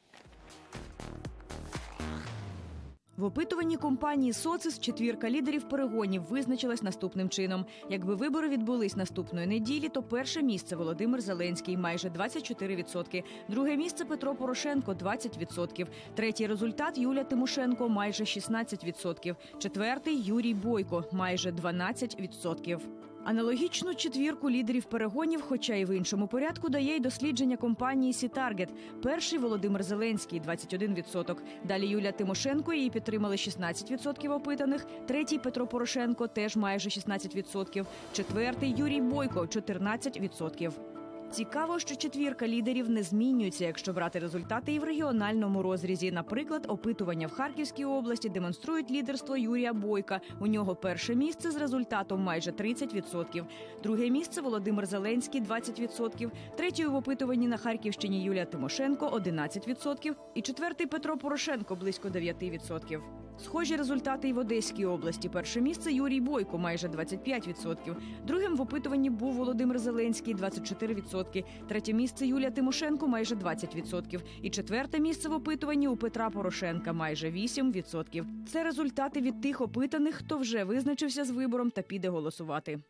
В опитуванні компанії «Социс» четвірка лідерів перегонів визначилась наступним чином. Якби вибори відбулись наступної неділі, то перше місце – Володимир Зеленський – майже двадцять чотири відсотки. Друге місце – Петро Порошенко – двадцять відсотків. Третій результат – Юлія Тимошенко – майже шістнадцять відсотків. Четвертий – Юрій Бойко – майже дванадцять відсотків. Аналогічну четвірку лідерів перегонів, хоча й в іншому порядку, дає й дослідження компанії «Сі-Таргет». Перший – Володимир Зеленський – двадцять один відсоток. Далі Юлія Тимошенко, її підтримали шістнадцять відсотків опитаних. Третій – Петро Порошенко – теж майже шістнадцять відсотків. Четвертий – Юрій Бойко – чотирнадцять відсотків. Цікаво, що четвірка лідерів не змінюється, якщо брати результати і в регіональному розрізі. Наприклад, опитування в Харківській області демонструють лідерство Юрія Бойка. У нього перше місце з результатом майже тридцять відсотків. Друге місце – Володимир Зеленський – двадцять відсотків. Третьою в опитуванні на Харківщині Юлія Тимошенко – одинадцять відсотків. І четвертий – Петро Порошенко – близько дев'ять відсотків. Схожі результати і в Одеській області. Перше місце – Юрій Бойко – майже двадцять п'ять відсотків. Другим в опитуванні був Володимир Зеленський – двадцять чотири відсотки. Третє місце – Юлія Тимошенко – майже двадцять відсотків. І четверте місце в опитуванні у Петра Порошенка – майже вісім відсотків. Це результати від тих опитаних, хто вже визначився з вибором та піде голосувати.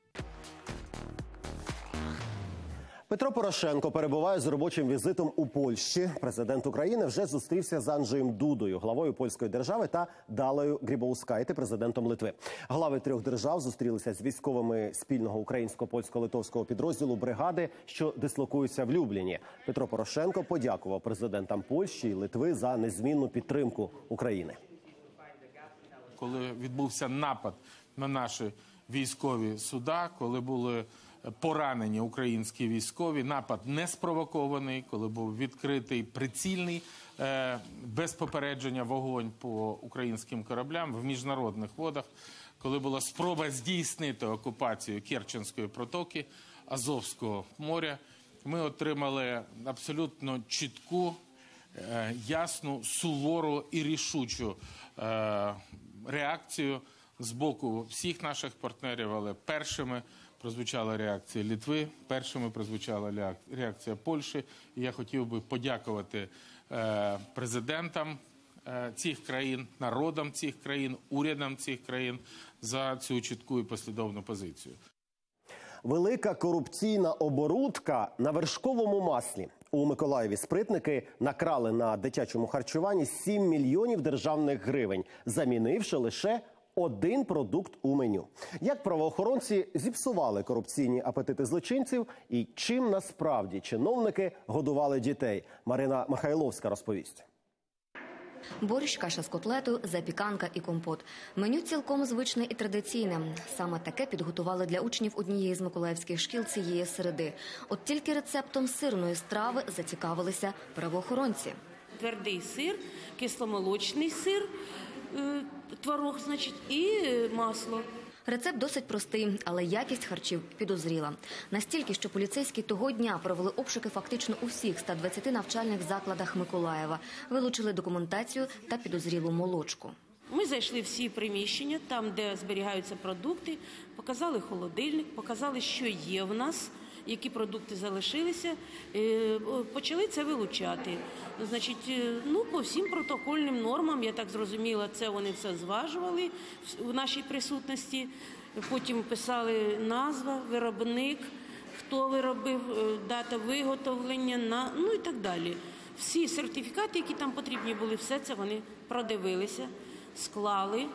Петро Порошенко перебуває з робочим візитом у Польщі. Президент України вже зустрівся з Анджеєм Дудою, главою польської держави, та Далею Грібаускайте, президентом Литви. Глави трьох держав зустрілися з військовими спільного українсько-польсько-литовського підрозділу бригади, що дислокуються в Любліні. Петро Порошенко подякував президентам Польщі і Литви за незмінну підтримку України. Коли відбувся напад на наші військові суда, коли були поранені українські військові, напад не спровокований, коли був відкритий прицільний, без попередження вогонь по українським кораблям в міжнародних водах, коли була спроба здійснити окупацію Керченської протоки, Азовського моря, ми отримали абсолютно чітку, ясну, сувору і рішучу реакцію з боку всіх наших партнерів, але першими прозвучала реакція Литви, першими прозвучала реакція Польщі. І я хотів би подякувати е, президентам е, цих країн, народам цих країн, урядам цих країн за цю чітку і послідовну позицію. Велика корупційна оборудка на вершковому маслі. У Миколаєві спритники накрали на дитячому харчуванні сім мільйонів державних гривень, замінивши лише один продукт у меню. Як правоохоронці зіпсували корупційні апетити злочинців і чим насправді чиновники годували дітей? Марина Михайловська розповість. Борщ, каша з котлетою, запіканка і компот. Меню цілком звичне і традиційне. Саме таке підготували для учнів однієї з миколаївських шкіл цієї середи. От тільки рецептом сирної страви зацікавилися правоохоронці. Твердий сир, кисломолочний сир, творог, значить, і масло. Рецепт досить простий, але якість харчів підозріла. Настільки, що поліцейські того дня провели обшуки фактично у всіх ста двадцяти навчальних закладах Миколаєва. Вилучили документацію та підозрілу молочку. Ми зайшли всі приміщення, там, де зберігаються продукти, показали холодильник, показали, що є в нас, які продукти залишилися, почали це вилучати. Значить, ну, по всім протокольним нормам, я так зрозуміла, це вони все зважували в нашій присутності. Потім писали назва, виробник, хто виробив, дата виготовлення, ну і так далі. Всі сертифікати, які там потрібні були, все це вони продивилися, склали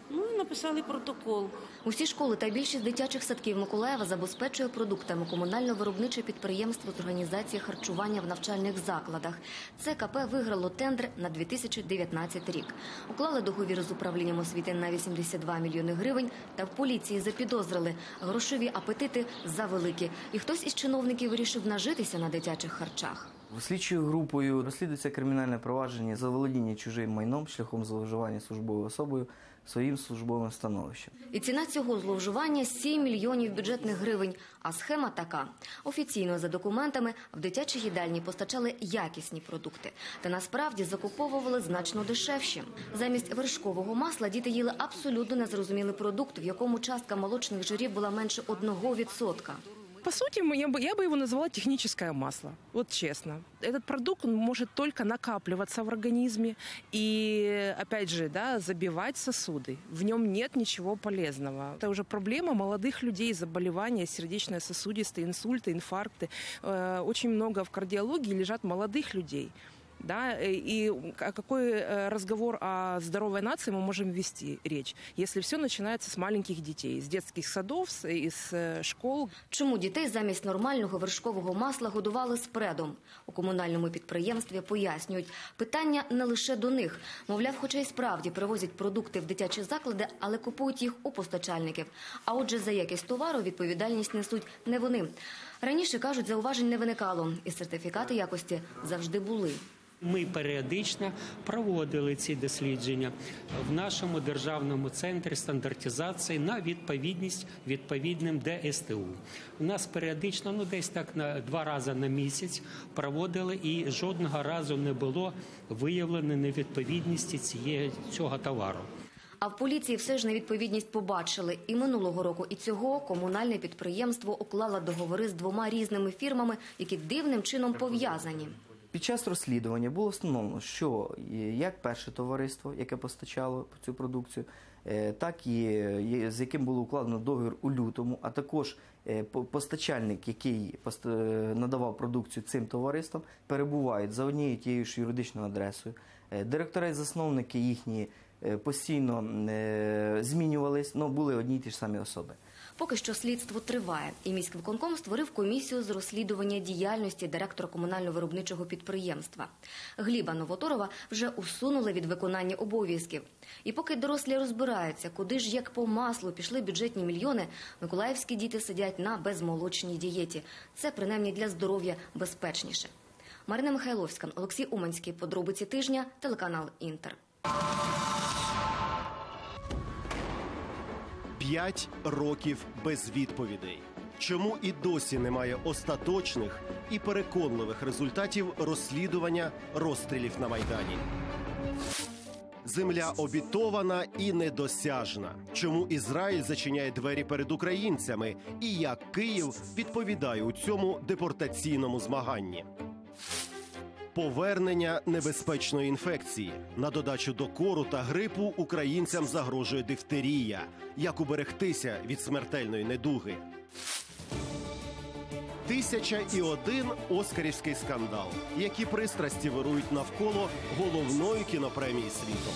Ну і написали протокол. Усі школи та більшість дитячих садків Миколаєва забезпечує продуктами комунально-виробниче підприємство з організації харчування в навчальних закладах. Це ка пе виграло тендер на дві тисячі дев'ятнадцятий рік. Уклали договір з управлінням освіти на вісімдесят два мільйони гривень, та в поліції запідозрили – грошові апетити завеликі. І хтось із чиновників вирішив нажитися на дитячих харчах. Слідчою групою розслідується кримінальне провадження за володіння чужим майном шляхом зловживання службовою особою своїм службовим становищем. І ціна цього зловживання – сім мільйонів бюджетних гривень. А схема така. Офіційно за документами в дитячі їдальні постачали якісні продукти. Та насправді закуповували значно дешевші. Замість вершкового масла діти їли абсолютно незрозумілий продукт, в якому частка молочних жирів була менше одного відсотка. По сути, я бы, я бы его назвала техническое масло. Вот честно. Этот продукт он может только накапливаться в организме и, опять же, да, забивать сосуды. В нем нет ничего полезного. Это уже проблема молодых людей, заболевания сердечно-сосудистые, инсульты, инфаркты. Очень много в кардиологии лежат молодых людей. Да, и какой разговор о здоровой нации мы можем вести речь, если все начинается с маленьких детей, з детских садов, із школ. Чому дітей замість нормального вершкового масла годували спредом? У комунальному підприємстві пояснюють, питання не лише до них. Мовляв, хоча й справді привозять продукти в дитячі заклади, але купують їх у постачальників. А отже, за якість товару відповідальність несуть не вони. Раніше, кажуть, зауважень не виникало, і сертифікати якості завжди були. Ми періодично проводили ці дослідження в нашому державному центрі стандартизації на відповідність відповідним де ес те у. У нас періодично, ну десь так на два рази на місяць проводили, і жодного разу не було виявлено невідповідності цієї, цього товару. А в поліції все ж невідповідність побачили. І минулого року, і цього комунальне підприємство уклало договори з двома різними фірмами, які дивним чином пов'язані. Під час розслідування було встановлено, що як перше товариство, яке постачало цю продукцію, так і з яким було укладено договір у лютому, а також постачальник, який надавав продукцію цим товариствам, перебувають за однією тією ж юридичною адресою. Директори і засновники їхні постійно змінювались, але були одні й ті ж самі особи. Поки що слідство триває, і міськвиконком створив комісію з розслідування діяльності директора комунально-виробничого підприємства. Гліба Новоторова вже усунули від виконання обов'язків. І поки дорослі розбираються, куди ж як по маслу пішли бюджетні мільйони, миколаївські діти сидять на безмолочній дієті. Це, принаймні, для здоров'я безпечніше. Марина Михайловська, Олексій Уманський. Подробиці тижня, телеканал «Інтер». П'ять років без відповідей. Чому і досі немає остаточних і переконливих результатів розслідування розстрілів на Майдані? Земля обітована і недосяжна. Чому Ізраїль зачиняє двері перед українцями? І як Київ відповідає у цьому депортаційному змаганні? Повернення небезпечної інфекції. На додачу до кору та грипу українцям загрожує дифтерія. Як уберегтися від смертельної недуги? Тисяча і один оскарівський скандал. Які пристрасті вирують навколо головної кінопремії світу?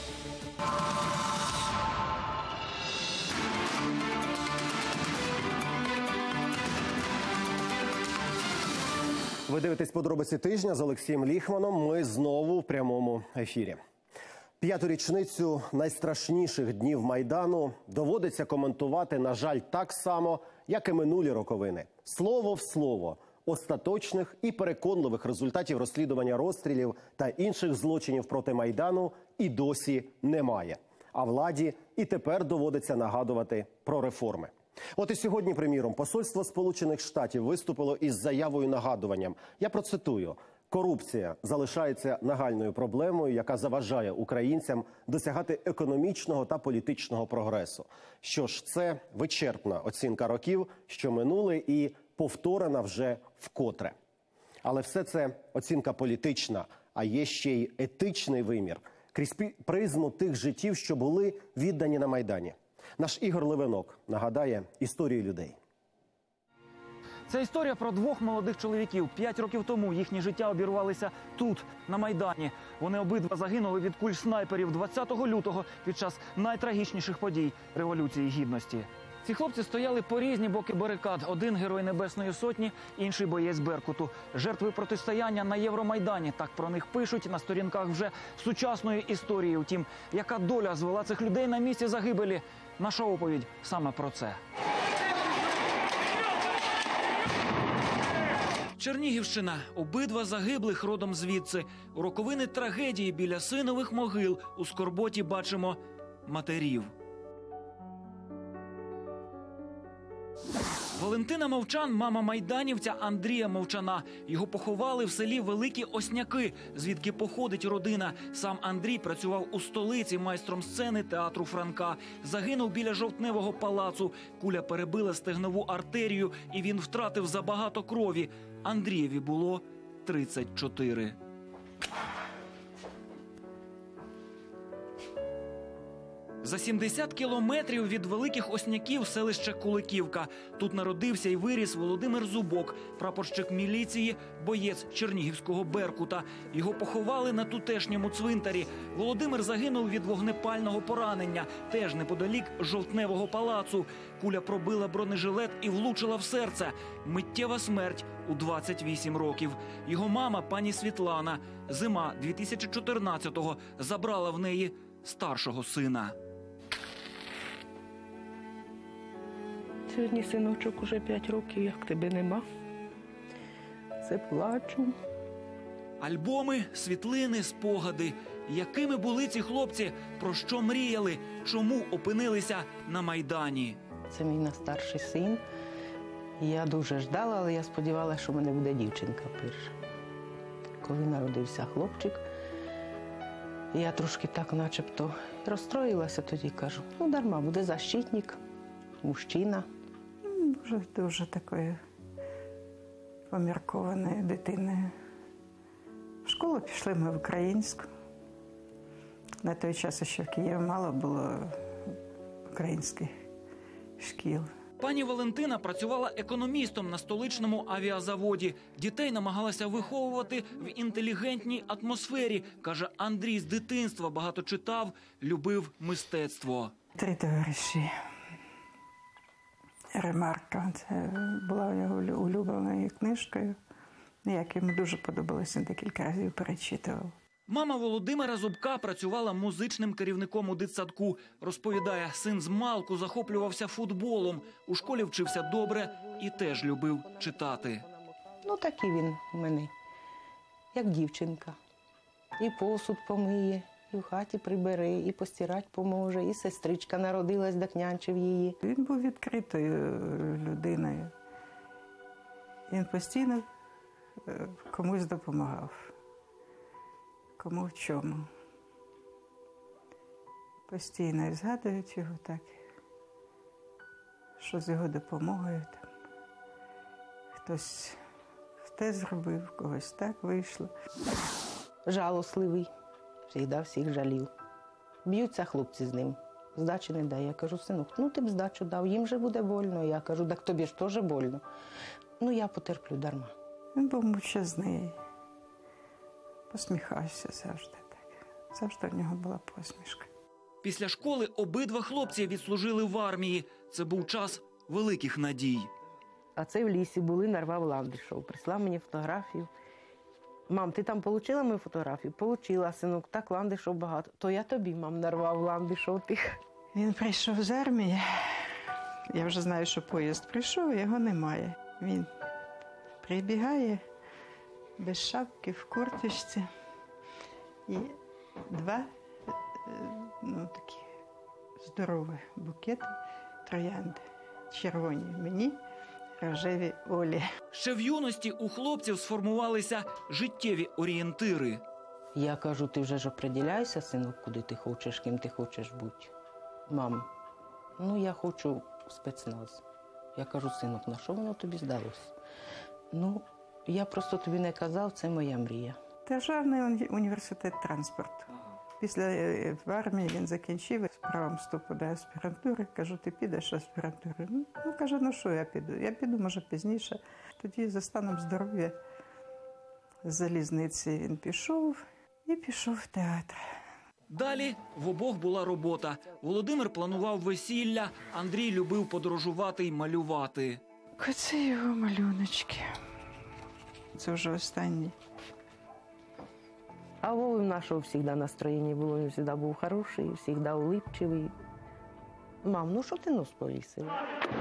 Ви дивитесь «Подробиці тижня» з Олексієм Ліхманом. Ми знову в прямому ефірі. П'яту річницю найстрашніших днів Майдану доводиться коментувати, на жаль, так само, як і минулі роковини. Слово в слово. Остаточних і переконливих результатів розслідування розстрілів та інших злочинів проти Майдану і досі немає. А владі і тепер доводиться нагадувати про реформи. От і сьогодні, приміром, посольство Сполучених Штатів виступило із заявою-нагадуванням. Я процитую. «Корупція залишається нагальною проблемою, яка заважає українцям досягати економічного та політичного прогресу». Що ж, це вичерпна оцінка років, що минули, і повторена вже вкотре. Але все це оцінка політична, а є ще й етичний вимір, крізь призму тих життів, що були віддані на Майдані. Наш Ігор Левинок нагадає історію людей. Це історія про двох молодих чоловіків. П'ять років тому їхні життя обірвалися тут, на Майдані. Вони обидва загинули від куль снайперів двадцятого лютого під час найтрагічніших подій Революції Гідності. Ці хлопці стояли по різні боки барикад. Один – герой Небесної Сотні, інший – боєць Беркуту. Жертви протистояння на Євромайдані. Так про них пишуть на сторінках вже сучасної історії. Втім, яка доля звела цих людей на місці загибелі? Наша оповідь саме про це. Чернігівщина. Обидва загиблих родом звідси. У роковини трагедії біля синових могил у скорботі бачимо матерів. Валентина Мовчан – мама майданівця Андрія Мовчана. Його поховали в селі Великі Осняки, звідки походить родина. Сам Андрій працював у столиці майстром сцени театру Франка. Загинув біля Жовтневого палацу. Куля перебила стегнову артерію, і він втратив забагато крові. Андрієві було тридцять чотири. За сімдесят кілометрів від Великих Осняків селище Куликівка. Тут народився і виріс Володимир Зубок, прапорщик міліції, боєць Чернігівського Беркута. Його поховали на тутешньому цвинтарі. Володимир загинув від вогнепального поранення, теж неподалік Жовтневого палацу. Куля пробила бронежилет і влучила в серце. Миттєва смерть у двадцять вісім років. Його мама, пані Світлана, зима дві тисячі чотирнадцятого забрала в неї старшого сина. Сьогодні, синочок, уже п'ять років, як тебе нема. Це плачу. Альбоми, світлини, спогади. Якими були ці хлопці, про що мріяли, чому опинилися на Майдані? Це мій найстарший син. Я дуже ждала, але я сподівалася, що в мене буде дівчинка перша. Коли народився хлопчик, я трошки так начебто розстроїлася тоді, кажу, ну дарма, буде защитник, мужчина. Дуже, дуже такою поміркованою дитиною. В школу пішли ми в українську. На той час ще в Києві мало було українських шкіл. Пані Валентина працювала економістом на столичному авіазаводі. Дітей намагалася виховувати в інтелігентній атмосфері. Каже, Андрій з дитинства багато читав, любив мистецтво. Три товариші. Ремарка. Це була його улюбленою книжкою. Як йому дуже подобалося, декілька разів перечитував. Мама Володимира Зубка працювала музичним керівником у дитсадку. Розповідає, син змалку захоплювався футболом. У школі вчився добре і теж любив читати. Ну, такий він у мене, як дівчинка. І посуд помиє, і в хаті прибере, і постирати поможе, і сестричка народилась, так нянчив її. Він був відкритою людиною. Він постійно комусь допомагав. Кому в чому. Постійно згадують його так, що з його допомогою там хтось те зробив, когось так вийшло. Жалосливий, завжди всіх жалів. Б'ються хлопці з ним, здачі не дає. Я кажу, синок, ну ти б здачу дав, їм же буде больно. Я кажу, так тобі ж теж больно. Ну я потерплю дарма. Він був мовчазний. Посміхався завжди так. Завжди в нього була посмішка. Після школи обидва хлопці відслужили в армії. Це був час великих надій. А це в лісі були, нарвав ландишов. Прислав мені фотографію. Мам, ти там отримала мою фотографію? Получила, синок, так ландишов багато. То я тобі, мам, нарвав ландишов тих. Він прийшов з армії. Я вже знаю, що поїзд прийшов, його немає. Він прибігає без шапки, в курточці. І два ну, такі здорові букети троянди. Червоні мені, рожеві Олі. Ще в юності у хлопців сформувалися життєві орієнтири. Я кажу, ти вже ж определяйся, синок, куди ти хочеш, ким ти хочеш бути. Мам, ну я хочу спецназ. Я кажу, синок, на що воно тобі здалося? Ну, я просто тобі не казав, це моя мрія. Державний університет транспорту. Після е, в армії він закінчив з правом вступу до аспірантури. Кажу, ти підеш в аспірантуру? Ну, ну, каже, ну що я піду? Я піду, може, пізніше. Тоді за станом здоров'я з залізниці він пішов і пішов в театр. Далі в обох була робота. Володимир планував весілля, Андрій любив подорожувати й малювати. Оце його малюночки. Це вже останній. А Вовы нашего всегда настроение было, он всегда был хороший, всегда улыбчивый. Мам, ну що ти нос повісила?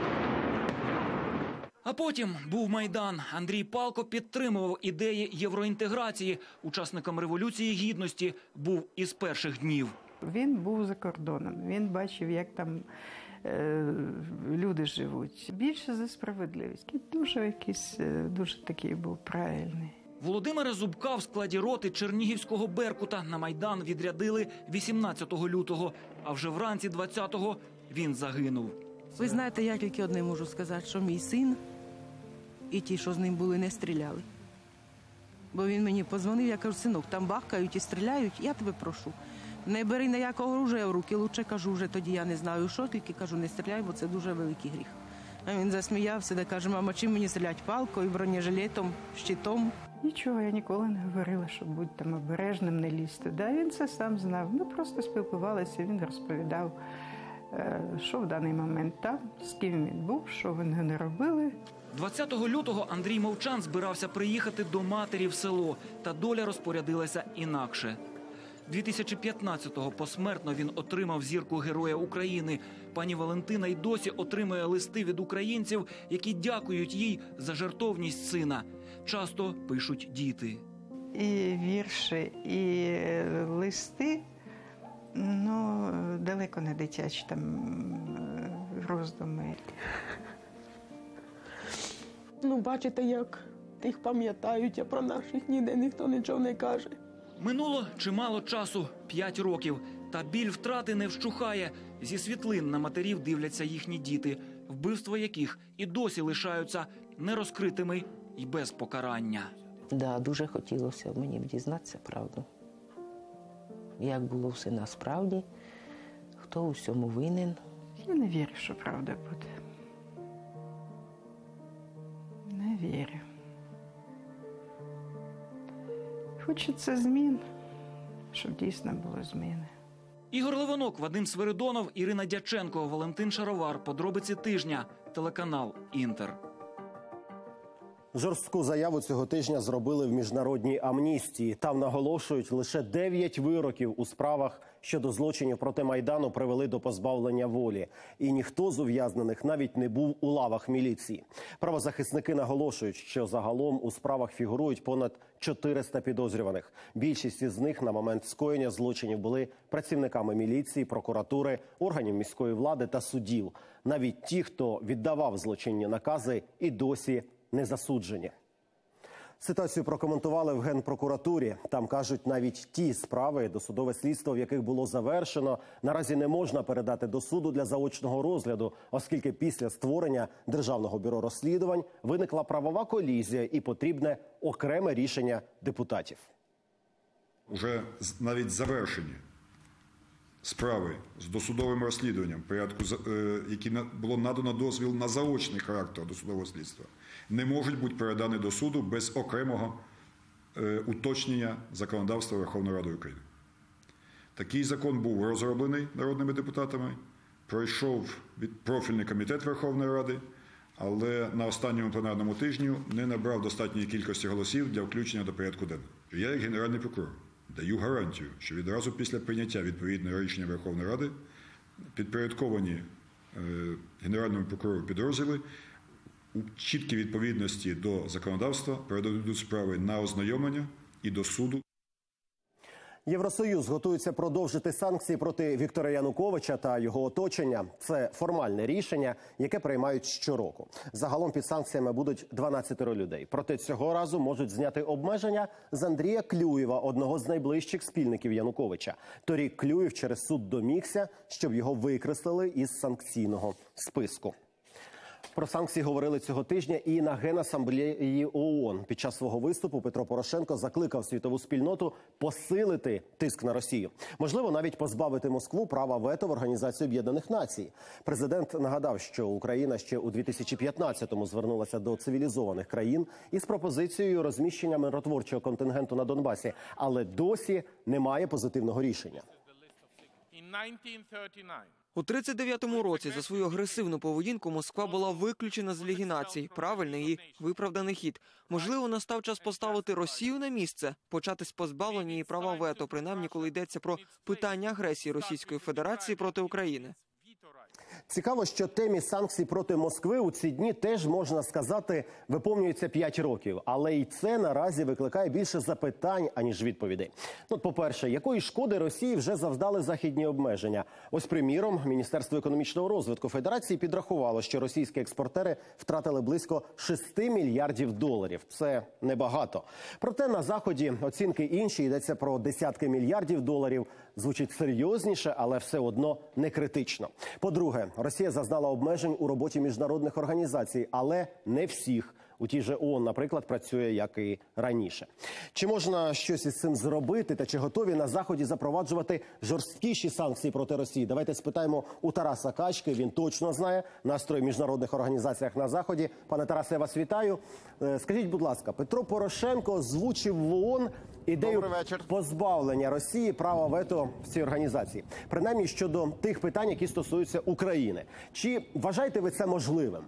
А потім був Майдан. Андрій Палко підтримував ідеї євроінтеграції. Учасником Революції Гідності був із перших днів. Він був за кордоном, він бачив, як там е, люди живуть. Більше за справедливість. І дуже якийсь, е, дуже такий був правильний. Володимира Зубка в складі роти Чернігівського «Беркута» на Майдан відрядили вісімнадцятого лютого, а вже вранці двадцятого він загинув. Ви знаєте, я тільки одне можу сказати, що мій син і ті, що з ним були, не стріляли. Бо він мені подзвонив, я кажу, синок, там бахкають і стріляють, я тебе прошу. Не бери ніякого оружия в руки, лучше, кажу, вже тоді я не знаю що, тільки кажу, не стріляй, бо це дуже великий гріх. А він засміявся, де каже, мама, чим мені стрілять, палкою, бронежилетом, щитом? Нічого, я ніколи не говорила, що будь там обережним, не лізти. Да, він це сам знав. Ми просто спілкувалися, він розповідав, що в даний момент там, з ким він був, що вони не робили. двадцятого лютого Андрій Мовчан збирався приїхати до матері в село, та доля розпорядилася інакше. дві тисячі п'ятнадцятого посмертно він отримав зірку Героя України. Пані Валентина й досі отримує листи від українців, які дякують їй за жертовність сина. Часто пишуть діти. І вірші, і листи, ну, далеко не дитячі там роздуми. Ну, бачите, як тих пам'ятають, а про наших ніде ніхто нічого не каже. Минуло чимало часу – п'ять років. Та біль втрати не вщухає. Зі світлин на матерів дивляться їхні діти, вбивства яких і досі лишаються нерозкритими і без покарання. Да, дуже хотілося мені б дізнатися правду. Як було все насправді, хто у всьому винен. Я не вірю, що правда буде. Не вірю. Хочеться змін, щоб дійсно були зміни. Ігор Левинок, Вадим Свиридонов, Ірина Дяченко, Валентин Шаровар. Подробиці тижня. Телеканал «Інтер». Жорстку заяву цього тижня зробили в міжнародній амністії. Там наголошують, лише дев'ять вироків у справах щодо злочинів проти Майдану привели до позбавлення волі. І ніхто з ув'язнених навіть не був у лавах міліції. Правозахисники наголошують, що загалом у справах фігурують понад чотириста підозрюваних. Більшість із них на момент скоєння злочинів були працівниками міліції, прокуратури, органів міської влади та судів. Навіть ті, хто віддавав злочинні накази, і досі не засуджені. Ситуацію прокоментували в Генпрокуратурі. Там кажуть, навіть ті справи, досудове слідство, в яких було завершено, наразі не можна передати до суду для заочного розгляду, оскільки після створення Державного бюро розслідувань виникла правова колізія і потрібне окреме рішення депутатів. Уже навіть завершені справи з досудовим розслідуванням, порядку, які було надано дозвіл на заочний характер досудового слідства, не можуть бути передані до суду без окремого уточнення законодавства Верховної Ради України. Такий закон був розроблений народними депутатами, пройшов профільний комітет Верховної Ради, але на останньому пленарному тижні не набрав достатньої кількості голосів для включення до порядку денного. Я, як Генеральний прокурор, даю гарантію, що відразу після прийняття відповідного рішення Верховної Ради підпорядковані е, Генеральному прокурору підрозділи у чіткій відповідності до законодавства передадуть справи на ознайомлення і до суду. Євросоюз готується продовжити санкції проти Віктора Януковича та його оточення. Це формальне рішення, яке приймають щороку. Загалом під санкціями будуть дванадцять людей. Проте цього разу можуть зняти обмеження з Андрія Клюєва, одного з найближчих спільників Януковича. Торік Клюєв через суд домігся, щоб його викреслили із санкційного списку. Про санкції говорили цього тижня і на Генасамблеї ООН. Під час свого виступу Петро Порошенко закликав світову спільноту посилити тиск на Росію. Можливо, навіть позбавити Москву права вето в Організації Об'єднаних Націй. Президент нагадав, що Україна ще у дві тисячі п'ятнадцятому звернулася до цивілізованих країн із пропозицією розміщення миротворчого контингенту на Донбасі, але досі немає позитивного рішення. У тридцять дев'ятому році за свою агресивну поведінку Москва була виключена з Ліги націй. Правильний і виправданий хід. Можливо, настав час поставити Росію на місце, почати з позбавлення її права вето, принаймні коли йдеться про питання агресії Російської Федерації проти України. Цікаво, що темі санкцій проти Москви у ці дні теж, можна сказати, виповнюється п'ять років. Але і це наразі викликає більше запитань, аніж відповідей. Ну, по-перше, якої шкоди Росії вже завдали західні обмеження? Ось, приміром, Міністерство економічного розвитку Федерації підрахувало, що російські експортери втратили близько шести мільярдів доларів. Це небагато. Проте на Заході оцінки інші, йдеться про десятки мільярдів доларів. Звучить серйозніше, але все одно не критично. По-друге, Росія зазнала обмежень у роботі міжнародних організацій, але не всіх. У тій же ООН, наприклад, працює, як і раніше. Чи можна щось із цим зробити, та чи готові на Заході запроваджувати жорсткіші санкції проти Росії? Давайте спитаємо у Тараса Качки, він точно знає настрої в міжнародних організаціях на Заході. Пане Тарасе, я вас вітаю. Скажіть, будь ласка, Петро Порошенко озвучив в ООН ідею позбавлення Росії права вето в цій організації. Принаймні щодо тих питань, які стосуються України. Чи вважаєте ви це можливим?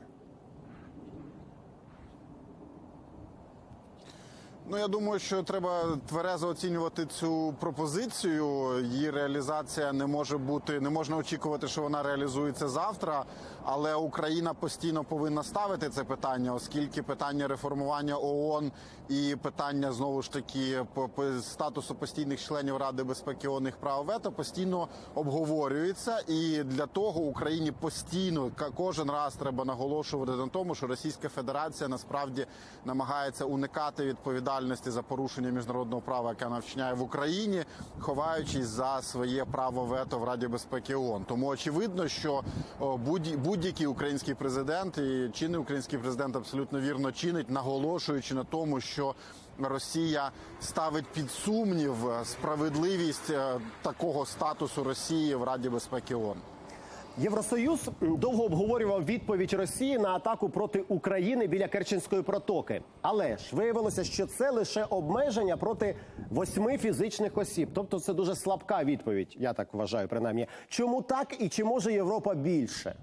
Ну, я думаю, що треба тверезо оцінювати цю пропозицію. Її реалізація не може бути, не можна очікувати, що вона реалізується завтра. Але Україна постійно повинна ставити це питання, оскільки питання реформування ООН і питання, знову ж таки, статусу постійних членів Ради безпеки ООН, їх права вето постійно обговорюється. І для того Україні постійно, кожен раз треба наголошувати на тому, що Російська Федерація насправді намагається уникати відповідальності за порушення міжнародного права, яке вона вчиняє в Україні, ховаючись за своє право вето в Раді безпеки ООН. Тому очевидно, що будь-який український президент і чинний український президент абсолютно вірно чинить, наголошуючи на тому, що Росія ставить під сумнів справедливість такого статусу Росії в Раді безпеки ООН. Євросоюз довго обговорював відповідь Росії на атаку проти України біля Керченської протоки. Але ж виявилося, що це лише обмеження проти восьми фізичних осіб. Тобто це дуже слабка відповідь, я так вважаю принаймні. Чому так і чи може Європа більше?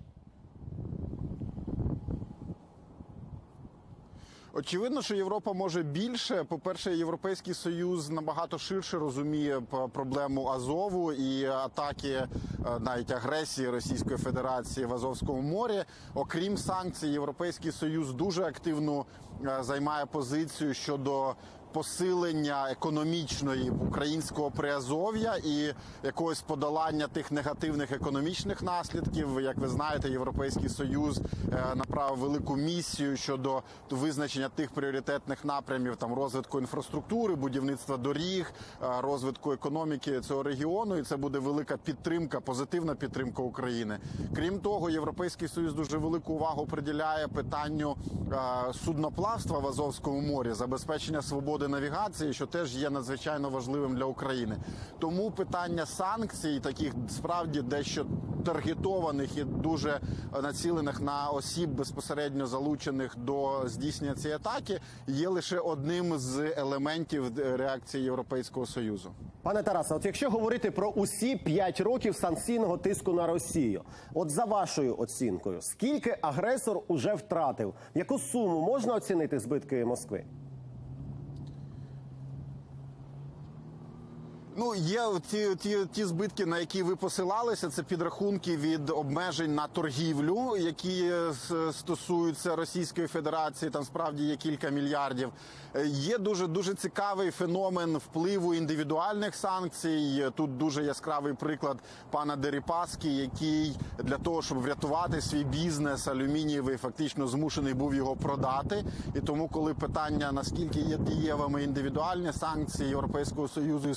Очевидно, що Європа може більше. По-перше, Європейський Союз набагато ширше розуміє проблему Азову і атаки, навіть агресії Російської Федерації в Азовському морі. Окрім санкцій, Європейський Союз дуже активно займає позицію щодо посилення економічної українського Приазов'я і якогось подолання тих негативних економічних наслідків. Як ви знаєте, Європейський Союз направив велику місію щодо визначення тих пріоритетних напрямів, там розвитку інфраструктури, будівництва доріг, розвитку економіки цього регіону. І це буде велика підтримка, позитивна підтримка України. Крім того, Європейський Союз дуже велику увагу приділяє питанню судноплавства в Азовському морі, забезпечення свободи навігації, що теж є надзвичайно важливим для України. Тому питання санкцій, таких справді дещо таргетованих і дуже націлених на осіб, безпосередньо залучених до здійснення цієї атаки, є лише одним з елементів реакції Європейського Союзу. Пане Тарасе, от якщо говорити про усі п'ять років санкційного тиску на Росію, от за вашою оцінкою, скільки агресор уже втратив? Яку суму можна оцінити збитки Москви? Ну, є ті, ті, ті збитки, на які ви посилалися, це підрахунки від обмежень на торгівлю, які стосуються Російської Федерації, там справді є кілька мільярдів. Є дуже, дуже цікавий феномен впливу індивідуальних санкцій. Тут дуже яскравий приклад пана Дерипаски, який для того, щоб врятувати свій бізнес алюмінієвий, фактично змушений був його продати. І тому, коли питання, наскільки є дієвими індивідуальні санкції Європейського Союзу і Сполучених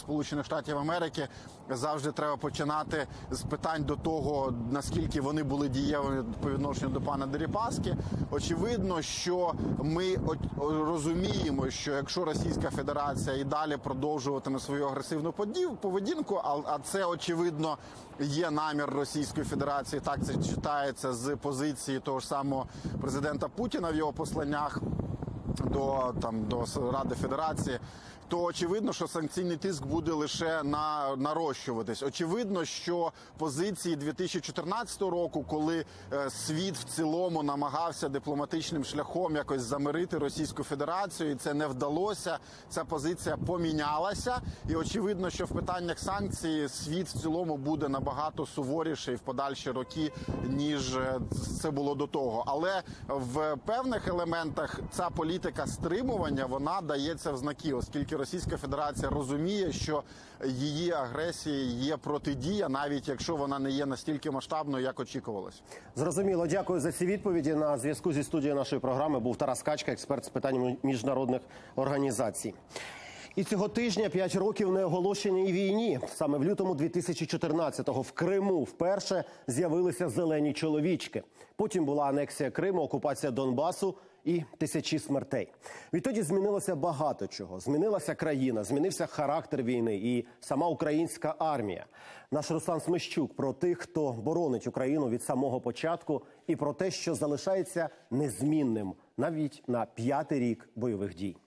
Сполучених Штатів Америки, завжди треба починати з питань до того, наскільки вони були дієвими по відношенню до пана Дерипаски. Очевидно, що ми розуміємо, що якщо Російська Федерація і далі продовжуватиме свою агресивну поведінку, а це, очевидно, є намір Російської Федерації, так це читається з позиції того ж самого президента Путіна в його посланнях до, там, до Ради Федерації, то очевидно, що санкційний тиск буде лише на, нарощуватись. Очевидно, що позиції дві тисячі чотирнадцятого року, коли е, світ в цілому намагався дипломатичним шляхом якось замирити Російську Федерацію, і це не вдалося, ця позиція помінялася. І очевидно, що в питаннях санкцій світ в цілому буде набагато суворіший в подальші роки, ніж це було до того. Але в певних елементах ця політика стримування, вона дається в знаки, оскільки Російська Федерація розуміє, що її агресії є протидія, навіть якщо вона не є настільки масштабною, як очікувалось. Зрозуміло. Дякую за ці відповіді. На зв'язку зі студією нашої програми був Тарас Качка, експерт з питань міжнародних організацій. І цього тижня п'ять років неоголошеній війні. Саме в лютому дві тисячі чотирнадцятого в Криму вперше з'явилися зелені чоловічки. Потім була анексія Криму, окупація Донбасу і тисячі смертей. Відтоді змінилося багато чого. Змінилася країна, змінився характер війни і сама українська армія. Наш Руслан Смещук про тих, хто боронить Україну від самого початку, і про те, що залишається незмінним навіть на п'ятий рік бойових дій.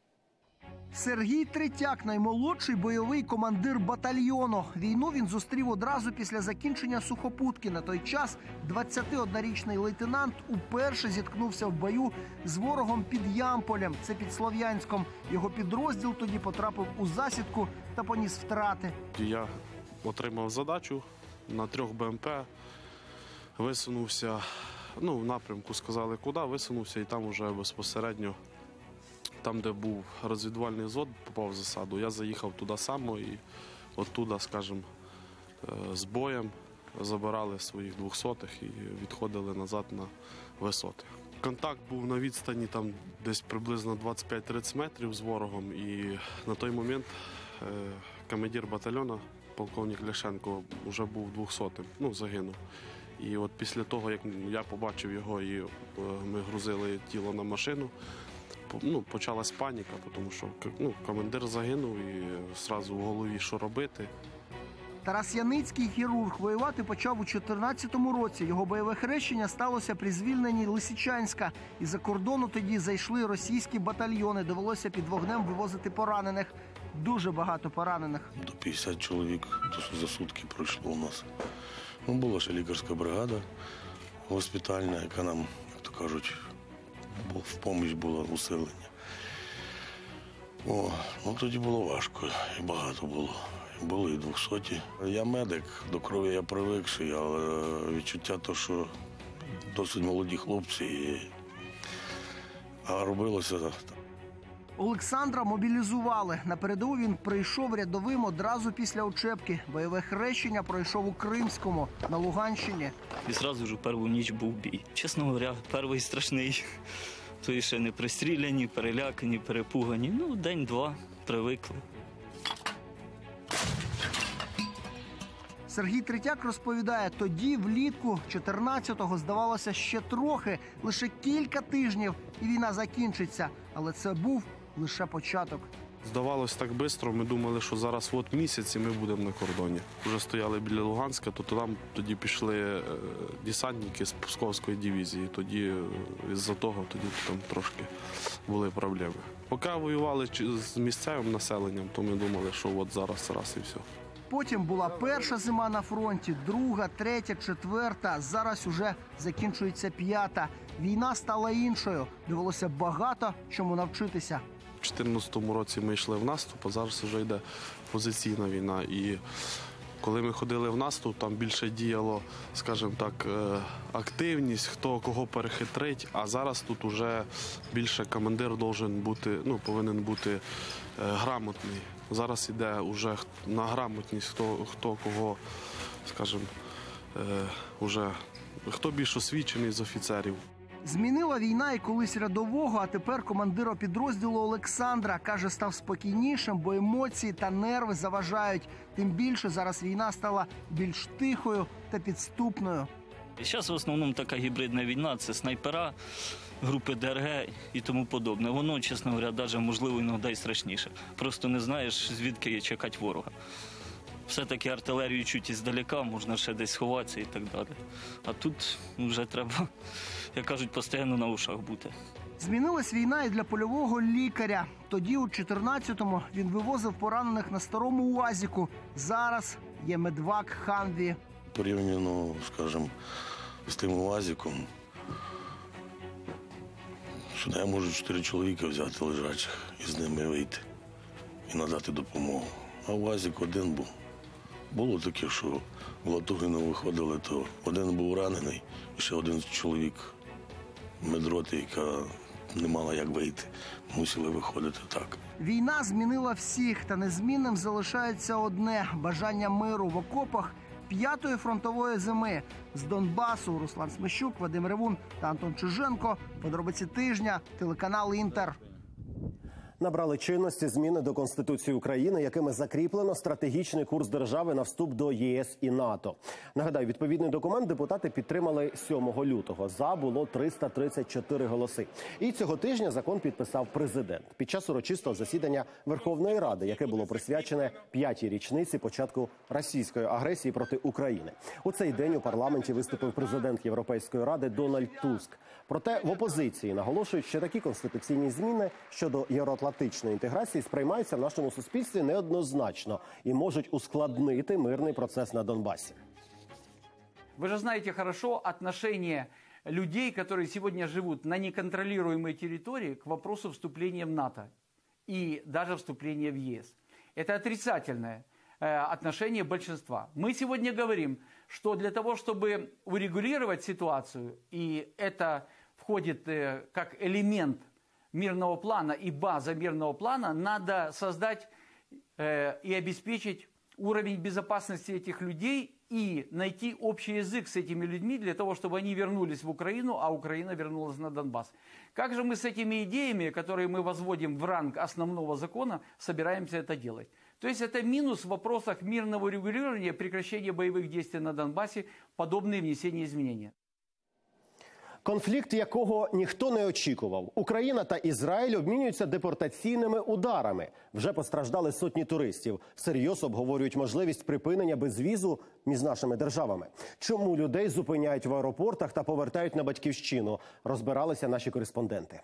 Сергій Третяк – наймолодший бойовий командир батальйону. Війну він зустрів одразу після закінчення сухопутки. На той час двадцятиоднорічний лейтенант уперше зіткнувся в бою з ворогом під Ямполем, це під Слов'янськом. Його підрозділ тоді потрапив у засідку та поніс втрати. Я отримав задачу на трьох БМП, висунувся, ну, в напрямку сказали куди, висунувся і там вже безпосередньо, там, де був розвідувальний взвод, попав в засаду. Я заїхав туди само і оттуда, скажімо, з боєм забирали своїх двохсотих і відходили назад на висоти. Контакт був на відстані там десь приблизно двадцять п'ять тридцять метрів з ворогом. І на той момент командир батальйону, полковник Ляшенко, вже був двохсотим, ну, загинув. І от після того, як я побачив його і ми грузили тіло на машину, ну, почалась паніка, тому що, ну, командир загинув і одразу в голові, що робити. Тарас Яницький – хірург. Воювати почав у чотирнадцятому році. Його бойове хрещення сталося при звільненні Лисичанська. Із-за кордону тоді зайшли російські батальйони. Довелося під вогнем вивозити поранених. Дуже багато поранених. До п'ятдесят чоловік за сутки пройшло у нас. Ну, була ще лікарська бригада госпітальна, яка нам, як то кажуть, в поміч було усилення. О, ну тоді було важко, і багато було. Було і двохсоті. Я медик, до крові я привикший, але відчуття то, що досить молоді хлопці, і... а робилося. Олександра мобілізували. На передову він прийшов рядовим одразу після учебки. Бойове хрещення пройшов у Кримському, на Луганщині. І одразу ж у першу ніч був бій. Чесно говоря, перший страшний. То ще не пристріляні, перелякані, перепугані. Ну, день-два, привикли. Сергій Третяк розповідає, тоді влітку чотирнадцятого здавалося ще трохи, лише кілька тижнів, і війна закінчиться. Але це був лише початок. Здавалось так швидко, ми думали, що зараз от місяць і ми будемо на кордоні. Вже стояли біля Луганська, то там тоді пішли десантники з Псковської дивізії. Тоді із-за того тоді там трошки були проблеми. Поки воювали з місцевим населенням, то ми думали, що от зараз, раз і все. Потім була перша зима на фронті, друга, третя, четверта. Зараз уже закінчується п'ята. Війна стала іншою. Довелося багато чому навчитися. У дві тисячі чотирнадцятому році ми йшли в наступ, а зараз вже йде позиційна війна. І коли ми ходили в наступ, там більше діяло, скажімо так, активність, хто кого перехитрить. А зараз тут вже більше командир должен бути, ну, повинен бути грамотний. Зараз йде вже на грамотність, хто, хто кого, скажімо, вже, хто більш освічений з офіцерів. Змінила війна і колись рядового, а тепер командира підрозділу Олександра. Каже, став спокійнішим, бо емоції та нерви заважають. Тим більше зараз війна стала більш тихою та підступною. Зараз в основному така гібридна війна – це снайпера, групи ДРГ і тому подобне. Воно, чесно говоря, навіть, можливо, іноді і страшніше. Просто не знаєш, звідки чекати ворога. Все-таки артилерію чуть іздалека, можна ще десь сховатися і так далі. А тут вже треба, як кажуть, постійно на ушах бути. Змінилась війна і для польового лікаря. Тоді, у чотирнадцятому, він вивозив поранених на старому УАЗіку. Зараз є медвак Хамві. Порівняно, скажімо, з тим УАЗиком, сюди я можу чотири чоловіка взяти лежачих і з ними вийти і надати допомогу. А УАЗик один був. Було таке, що в Латугину виходили, то один був ранений, і ще один чоловік медроти, яка не мала як вийти. Мусили виходити так. Війна змінила всіх, та незмінним залишається одне – бажання миру в окопах п'ятої фронтової зими. З Донбасу Руслан Смещук, Вадим Ревун та Антон Чиженко. Подробиці тижня, телеканал «Інтер». Набрали чинності зміни до Конституції України, якими закріплено стратегічний курс держави на вступ до ЄС і НАТО. Нагадаю, відповідний документ депутати підтримали сьомого лютого. За було триста тридцять чотири голоси. І цього тижня закон підписав президент під час урочистого засідання Верховної Ради, яке було присвячене п'ятій річниці початку російської агресії проти України. У цей день у парламенті виступив президент Європейської Ради Дональд Туск. Проте в опозиції наголошують, що такі конституційні зміни щодо євроатлантичної інтеграції сприймаються в нашому суспільстві неоднозначно і можуть ускладнити мирний процес на Донбасі. Вы же знаете хорошо отношение людей, которые сегодня живут на неконтролируемой территории, к вопросу вступления в НАТО и даже вступления в ЕС. Это отрицательное э, отношение большинства. Мы сегодня говорим, что для того, чтобы урегулировать ситуацию, и это входит э, как элемент мирного плана и база мирного плана, надо создать э, и обеспечить уровень безопасности этих людей и найти общий язык с этими людьми для того, чтобы они вернулись в Украину, а Украина вернулась на Донбасс. Как же мы с этими идеями, которые мы возводим в ранг основного закона, собираемся это делать? То есть это минус в вопросах мирного регулирования, прекращения боевых действий на Донбассе, подобные внесения изменений. Конфлікт, якого ніхто не очікував. Україна та Ізраїль обмінюються депортаційними ударами. Вже постраждали сотні туристів. Всерйоз обговорюють можливість припинення безвізу між нашими державами. Чому людей зупиняють в аеропортах та повертають на батьківщину? Розбиралися наші кореспонденти.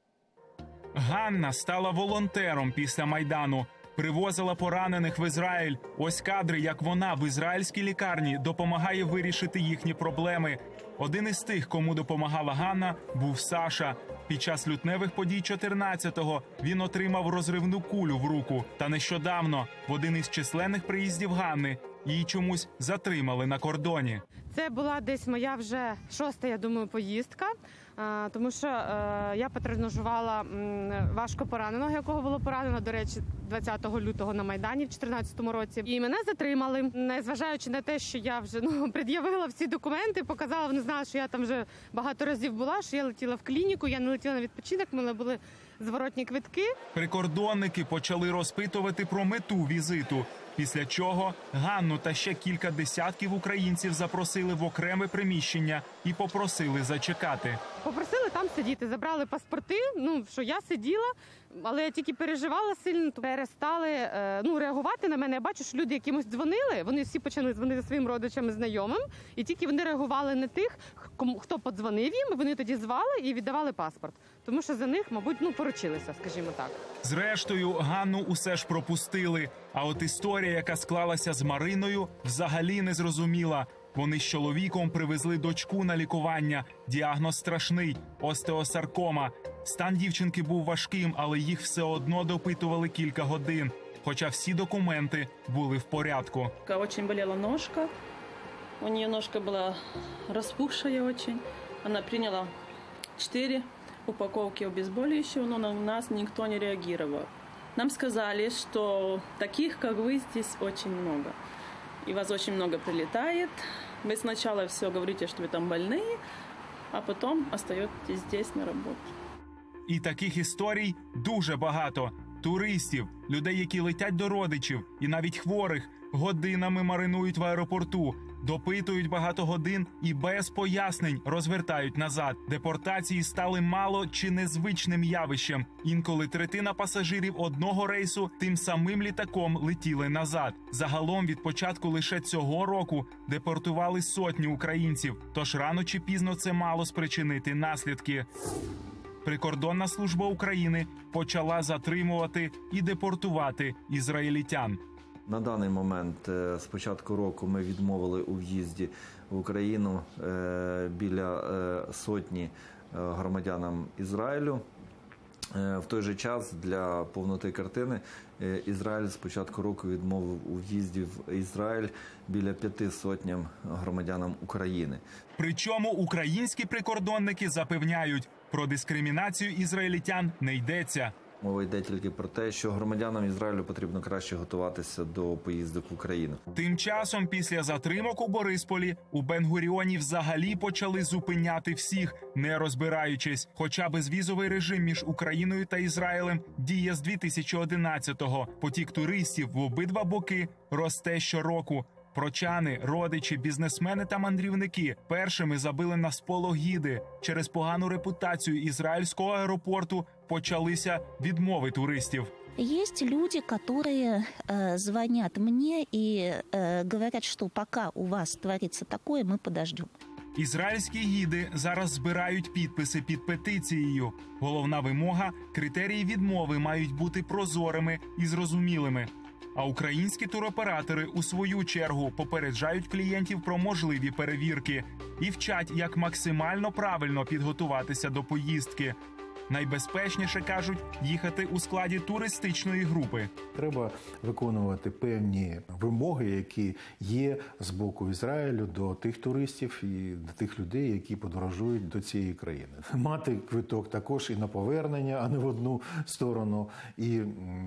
Ганна стала волонтером після Майдану. Привозила поранених в Ізраїль. Ось кадри, як вона в ізраїльській лікарні допомагає вирішити їхні проблеми. Один із тих, кому допомагала Ганна, був Саша. Під час лютневих подій чотирнадцятого він отримав розривну кулю в руку. Та нещодавно, в один із численних приїздів Ганни, її чомусь затримали на кордоні. Це була десь моя вже шоста, я думаю, поїздка. Тому що я потренажувала важко пораненого, якого було поранено, до речі, двадцятого лютого на Майдані в чотирнадцятому році. І мене затримали, незважаючи на те, що я вже ну, пред'явила всі документи, показала, вони знали, що я там вже багато разів була, що я летіла в клініку, я не летіла на відпочинок, в мене були зворотні квитки. Прикордонники почали розпитувати про мету візиту. Після чого Ганну та ще кілька десятків українців запросили в окреме приміщення і попросили зачекати. Попросили там сидіти, забрали паспорти, ну, що я сиділа, але я тільки переживала сильно, то перестали ну, реагувати на мене. Я бачу, що люди якимось дзвонили, вони всі почали дзвонити своїм родичам і знайомим, і тільки вони реагували на тих, хто подзвонив їм, вони тоді звали і віддавали паспорт. Тому що за них, мабуть, ну, поручилися, скажімо так. Зрештою, Ганну усе ж пропустили. А от історія, яка склалася з Мариною, взагалі не зрозуміла. Вони з чоловіком привезли дочку на лікування. Діагноз страшний – остеосаркома. Стан дівчинки був важким, але їх все одно допитували кілька годин. Хоча всі документи були в порядку. Дуже боліла ножка. У неї ножка була розпухшая очень. Вона прийняла чотири упаковки обезболивающего, но на нас никто не реагировал. Нам сказали, что таких, как вы, здесь очень много. И вас очень много прилетает. Вы сначала все говорите, что вы там больные, а потом остаетесь здесь на работе. І таких історій дуже багато. Туристів, людей, які летять до родичів, і навіть хворих, годинами маринують в аеропорту, допитують багато годин і без пояснень розвертають назад. Депортації стали мало чи незвичним явищем. Інколи третина пасажирів одного рейсу тим самим літаком летіли назад. Загалом від початку лише цього року депортували сотні українців, тож рано чи пізно це мало спричинити наслідки. Прикордонна служба України почала затримувати і депортувати ізраїльтян. На даний момент з початку року ми відмовили у в'їзді в Україну біля сотні громадянам Ізраїлю. В той же час для повноти картини Ізраїль з початку року відмовив у в'їзді в Ізраїль біля п'яти сотням громадянам України. Причому українські прикордонники запевняють, про дискримінацію ізраїльтян не йдеться. Мова йде тільки про те, що громадянам Ізраїлю потрібно краще готуватися до поїздок в Україну. Тим часом, після затримок у Борисполі, у Бен-Гуріоні взагалі почали зупиняти всіх, не розбираючись. Хоча безвізовий режим між Україною та Ізраїлем діє з дві тисячі одинадцятого. Потік туристів в обидва боки росте щороку. Прочани, родичі, бізнесмени та мандрівники першими забили на сполох гіди. Через погану репутацію ізраїльського аеропорту почалися відмови туристів. Есть люди, которые э, звонят мне и э, говорят, что пока у вас творится такое, мы подождем. Ізраїльські гіди зараз збирають підписи під петицією. Головна вимога – критерії відмови мають бути прозорими і зрозумілими. А українські туроператори у свою чергу попереджають клієнтів про можливі перевірки і вчать, як максимально правильно підготуватися до поїздки. Найбезпечніше, кажуть, їхати у складі туристичної групи. Треба виконувати певні вимоги, які є з боку Ізраїлю до тих туристів і до тих людей, які подорожують до цієї країни. Мати квиток також і на повернення, а не в одну сторону, і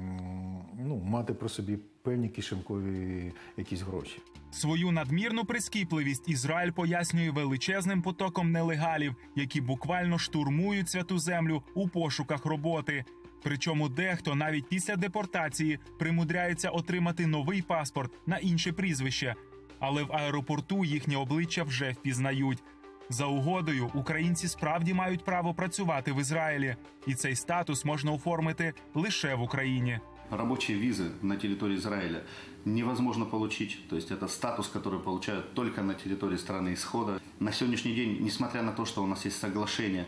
ну, мати про собі певні кишенькові якісь гроші. Свою надмірну прискіпливість Ізраїль пояснює величезним потоком нелегалів, які буквально штурмують святу землю у пошуках роботи. Причому дехто навіть після депортації примудряється отримати новий паспорт на інше прізвище. Але в аеропорту їхнє обличчя вже впізнають. За угодою, українці справді мають право працювати в Ізраїлі. І цей статус можна оформити лише в Україні. Рабочие визы на территории Израиля невозможно получить. То есть это статус, который получают только на территории страны исхода. На сегодняшний день, несмотря на то, что у нас есть соглашение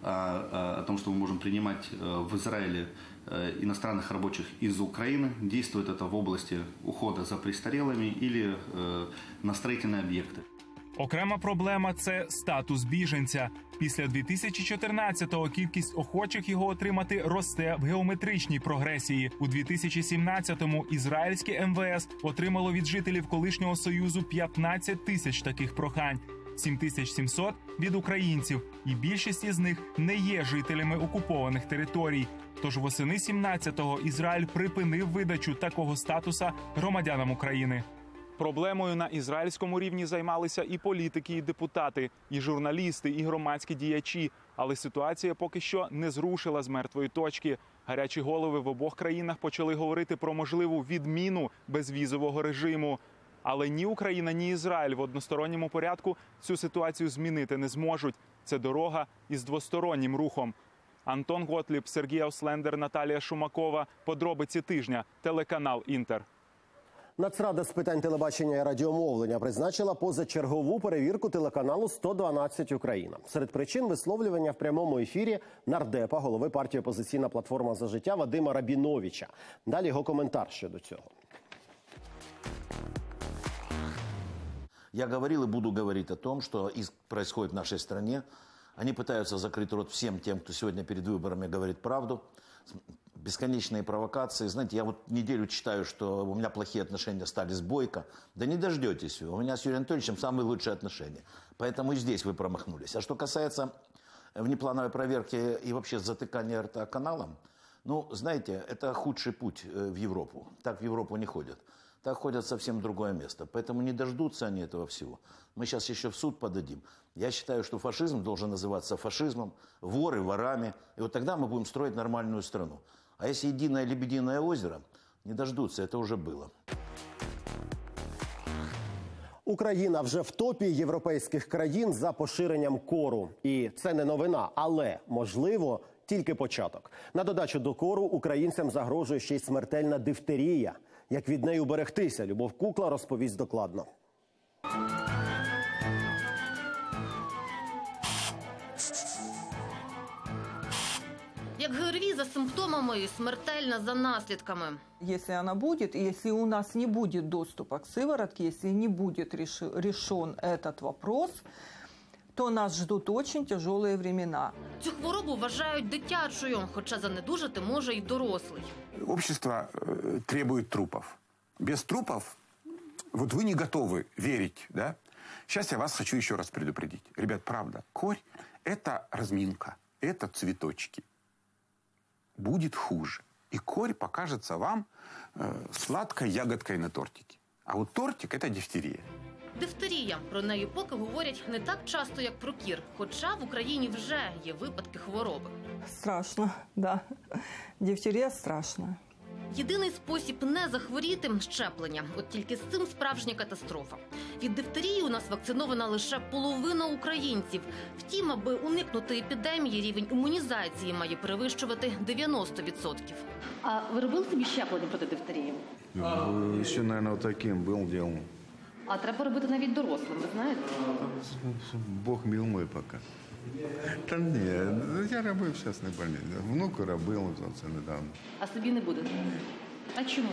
о, о том, что мы можем принимать в Израиле иностранных рабочих из Украины, действует это в области ухода за престарелыми или на строительные объекты. Окрема проблема – це статус біженця. Після дві тисячі чотирнадцятого кількість охочих його отримати росте в геометричній прогресії. У дві тисячі сімнадцятому ізраїльське ем ве ес отримало від жителів колишнього Союзу п'ятнадцять тисяч таких прохань, сім тисяч сімсот – від українців, і більшість із них не є жителями окупованих територій. Тож восени сімнадцятого Ізраїль припинив видачу такого статуса громадянам України. Проблемою на ізраїльському рівні займалися і політики, і депутати, і журналісти, і громадські діячі. Але ситуація поки що не зрушила з мертвої точки. Гарячі голови в обох країнах почали говорити про можливу відміну безвізового режиму. Але ні Україна, ні Ізраїль в односторонньому порядку цю ситуацію змінити не зможуть. Це дорога із двостороннім рухом. Антон Готліб, Сергій Ауслендер, Наталія Шумакова. Подробиці тижня. Телеканал «Інтер». Нацрада з питань телебачення і радіомовлення призначила позачергову перевірку телеканалу сто дванадцять Україна. Серед причин висловлювання в прямому ефірі нардепа, голови партії «Опозиційна платформа за життя» Вадима Рабіновича. Далі його коментар щодо цього. Я говорил и буду говорить о том, что происходит в нашей стране. Они пытаются закрыть рот всем тем, кто сегодня перед выборами говорит правду. Бесконечные провокации. Знаете, я вот неделю читаю, что у меня плохие отношения стали с Бойко. Да не дождетесь. У меня с Юрием Анатольевичем самые лучшие отношения. Поэтому и здесь вы промахнулись. А что касается внеплановой проверки и вообще затыкания рта каналом, ну, знаете, это худший путь в Европу. Так в Европу не ходят. так ходят совсем в другое место. Поэтому не дождутся они этого всего. Мы сейчас еще в суд подадим. Я считаю, что фашизм должен называться фашизмом, воры ворами. И вот тогда мы будем строить нормальную страну. А если единое лебединое озеро, не дождутся, это уже было. Україна вже в топі європейських країн за поширенням кору. І це не новина, але, можливо, тільки початок. На додачу до кору українцям загрожує ще й смертельна дифтерія. Як від неї уберегтися, Любов Кукла розповість докладно. Як ГРВІ за симптомами і смертельна за наслідками. Если она будет, и если у нас не будет доступа к сыворотке, если не будет решен этот вопрос, то нас ждут очень тяжелые времена. Цю хворобу вважають дитячою, хоча занедужати може й дорослий. Общество э, требует трупов. Без трупов вот вы не готовы верить, да? Сейчас я вас хочу еще раз предупредить. Ребят, правда, корь – это разминка, это цветочки. Будет хуже. И корь покажется вам э, сладкой ягодкой на тортике. А вот тортик – это дифтерия. Дифтерія. Про неї поки говорять не так часто, як про кір. Хоча в Україні вже є випадки хвороби. Страшно, да. Дифтерія страшна. Єдиний спосіб не захворіти – щеплення. От тільки з цим справжня катастрофа. Від дифтерії у нас вакцинована лише половина українців. Втім, аби уникнути епідемії, рівень імунізації має перевищувати дев'яносто відсотків. А ви робили собі щеплення проти дифтерії? Ще, мабуть, таким був ділом. А треба робити навіть дорослим, ви знаєте? Бог милий поки. Та ні, я робив зараз не больниці. Внуку робив, це недавно. А собі не будете? А чому?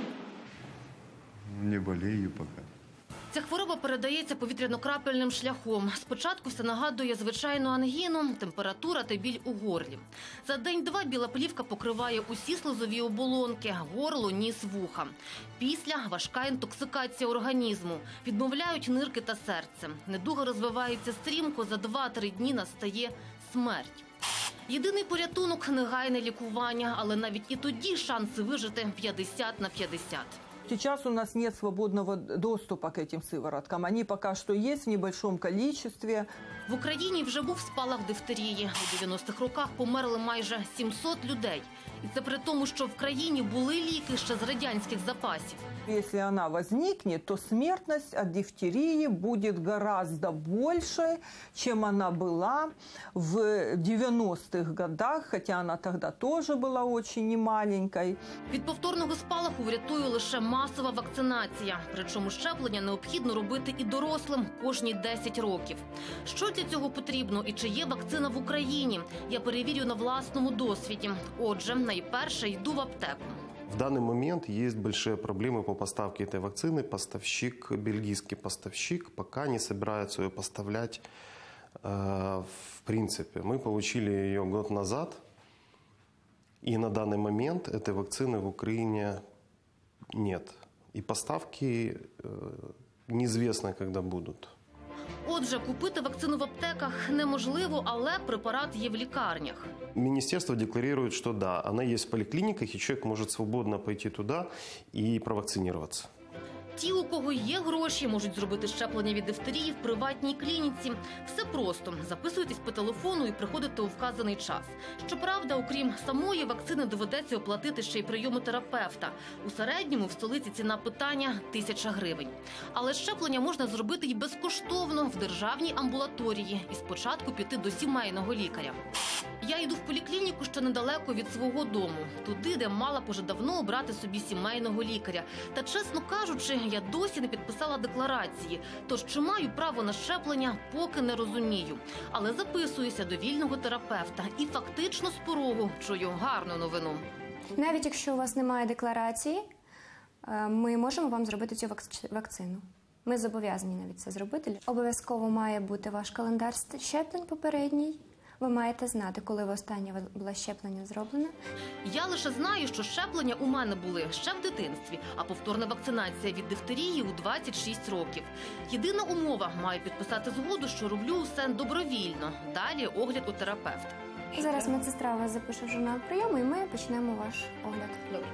Не болію поки. Ця хвороба передається повітряно-крапельним шляхом. Спочатку все нагадує звичайну ангіну, температура та біль у горлі. За день-два біла плівка покриває усі слизові оболонки – горло, ніс, вуха. Після – важка інтоксикація організму. Відмовляють нирки та серце. Недуга розвивається стрімко, за два-три дні настає смерть. Єдиний порятунок – негайне лікування, але навіть і тоді шанси вижити п'ятдесят на п'ятдесят. Сейчас у нас нет свободного доступа к этим сывороткам. Они пока что есть в небольшом количестве. В Україні вже був спалах дифтерії. У дев'яностих роках померли майже сімсот людей. І це при тому, що в країні були ліки ще з радянських запасів. Если она возникнет, то смертность от дифтерии будет гораздо больше, чем она была в девяностых годах, хотя она тогда тоже была очень немаленькой. Від повторного спалаху врятує лише масова вакцинація. Причому щеплення необхідно робити і дорослим кожні десять років. Що для цього потрібно і чи є вакцина в Україні? Я перевірю на власному досвіді. Отже, найперше йду в аптеку. В данный момент есть большие проблемы по поставке этой вакцины. Поставщик, бельгийский поставщик, пока не собирается ее поставлять э, в принципе. Мы получили ее год назад, и на данный момент этой вакцины в Украине нет. И поставки э, неизвестно, когда будут. Отже, купити вакцину в аптеках неможливо, але препарат є в лікарнях. Министерство декларирует, что да, она есть в поликлиниках, и человек может свободно пойти туда и провакцинироваться. Ті, у кого є гроші, можуть зробити щеплення від дифтерії в приватній клініці. Все просто. Записуйтесь по телефону і приходите у вказаний час. Щоправда, окрім самої вакцини, доведеться оплатити ще й прийому терапевта. У середньому в столиці ціна питання – тисяча гривень. Але щеплення можна зробити і безкоштовно в державній амбулаторії. І спочатку піти до сімейного лікаря. Я йду в поліклініку ще недалеко від свого дому. Туди, де мала б уже давно обрати собі сімейного лікаря. Та, чесно кажучи, я досі не підписала декларації. Тож, чи маю право на щеплення, поки не розумію. Але записуюся до вільного терапевта. І фактично з порогу чую гарну новину. Навіть якщо у вас немає декларації, ми можемо вам зробити цю вакцину. Ми зобов'язані навіть це зробити. Обов'язково має бути ваш календар щеплень попередній. Ви маєте знати, коли востаннє було щеплення зроблено. Я лише знаю, що щеплення у мене були ще в дитинстві, а повторна вакцинація від дифтерії у двадцять шість років. Єдина умова – маю підписати згоду, що роблю усе добровільно. Далі огляд у терапевта. Зараз медсестра вас запише в журнал прийому, і ми почнемо ваш огляд. Добре.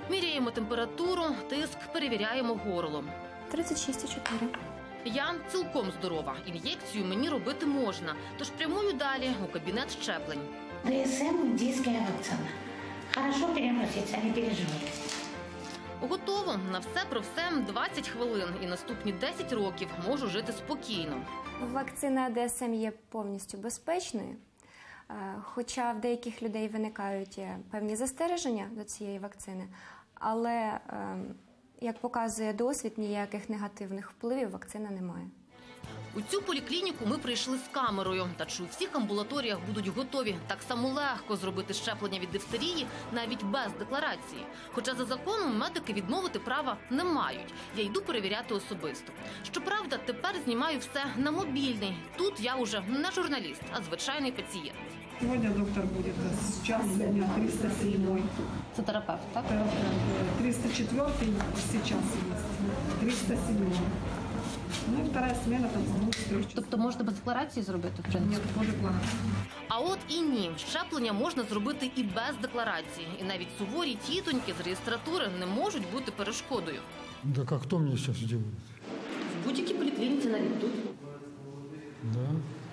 Міряємо температуру, тиск, перевіряємо горло. тридцять шість і чотири. Я цілком здорова. Ін'єкцію мені робити можна, тож прямую далі у кабінет щеплень. ДСМ – индийская вакцина. Хорошо переносится, не переживайте. Готово. На все про все двадцять хвилин і наступні десять років можу жити спокійно. Вакцина ДСМ є повністю безпечною, хоча в деяких людей виникають певні застереження до цієї вакцини, але, як показує досвід, ніяких негативних впливів вакцина не має. У цю поліклініку ми прийшли з камерою. Та чи у всіх амбулаторіях будуть готові так само легко зробити щеплення від дифтерії навіть без декларації? Хоча за законом медики відмовити права не мають. Я йду перевіряти особисто. Щоправда, тепер знімаю все на мобільний. Тут я уже не журналіст, а звичайний пацієнт. Сьогодні доктор буде зараз дня триста сьомий. Це терапевт, так? триста четвертий зараз є. триста сьомий. Ну і вторая смена там з двох трьох. Тобто можна без декларації зробити? Ні, по декларації. А от і ні. Щеплення можна зробити і без декларації. І навіть суворі тітоньки з реєстратури не можуть бути перешкодою. Так а хто мені зараз зробить? В будь-якій поліклініці навіть тут. Да.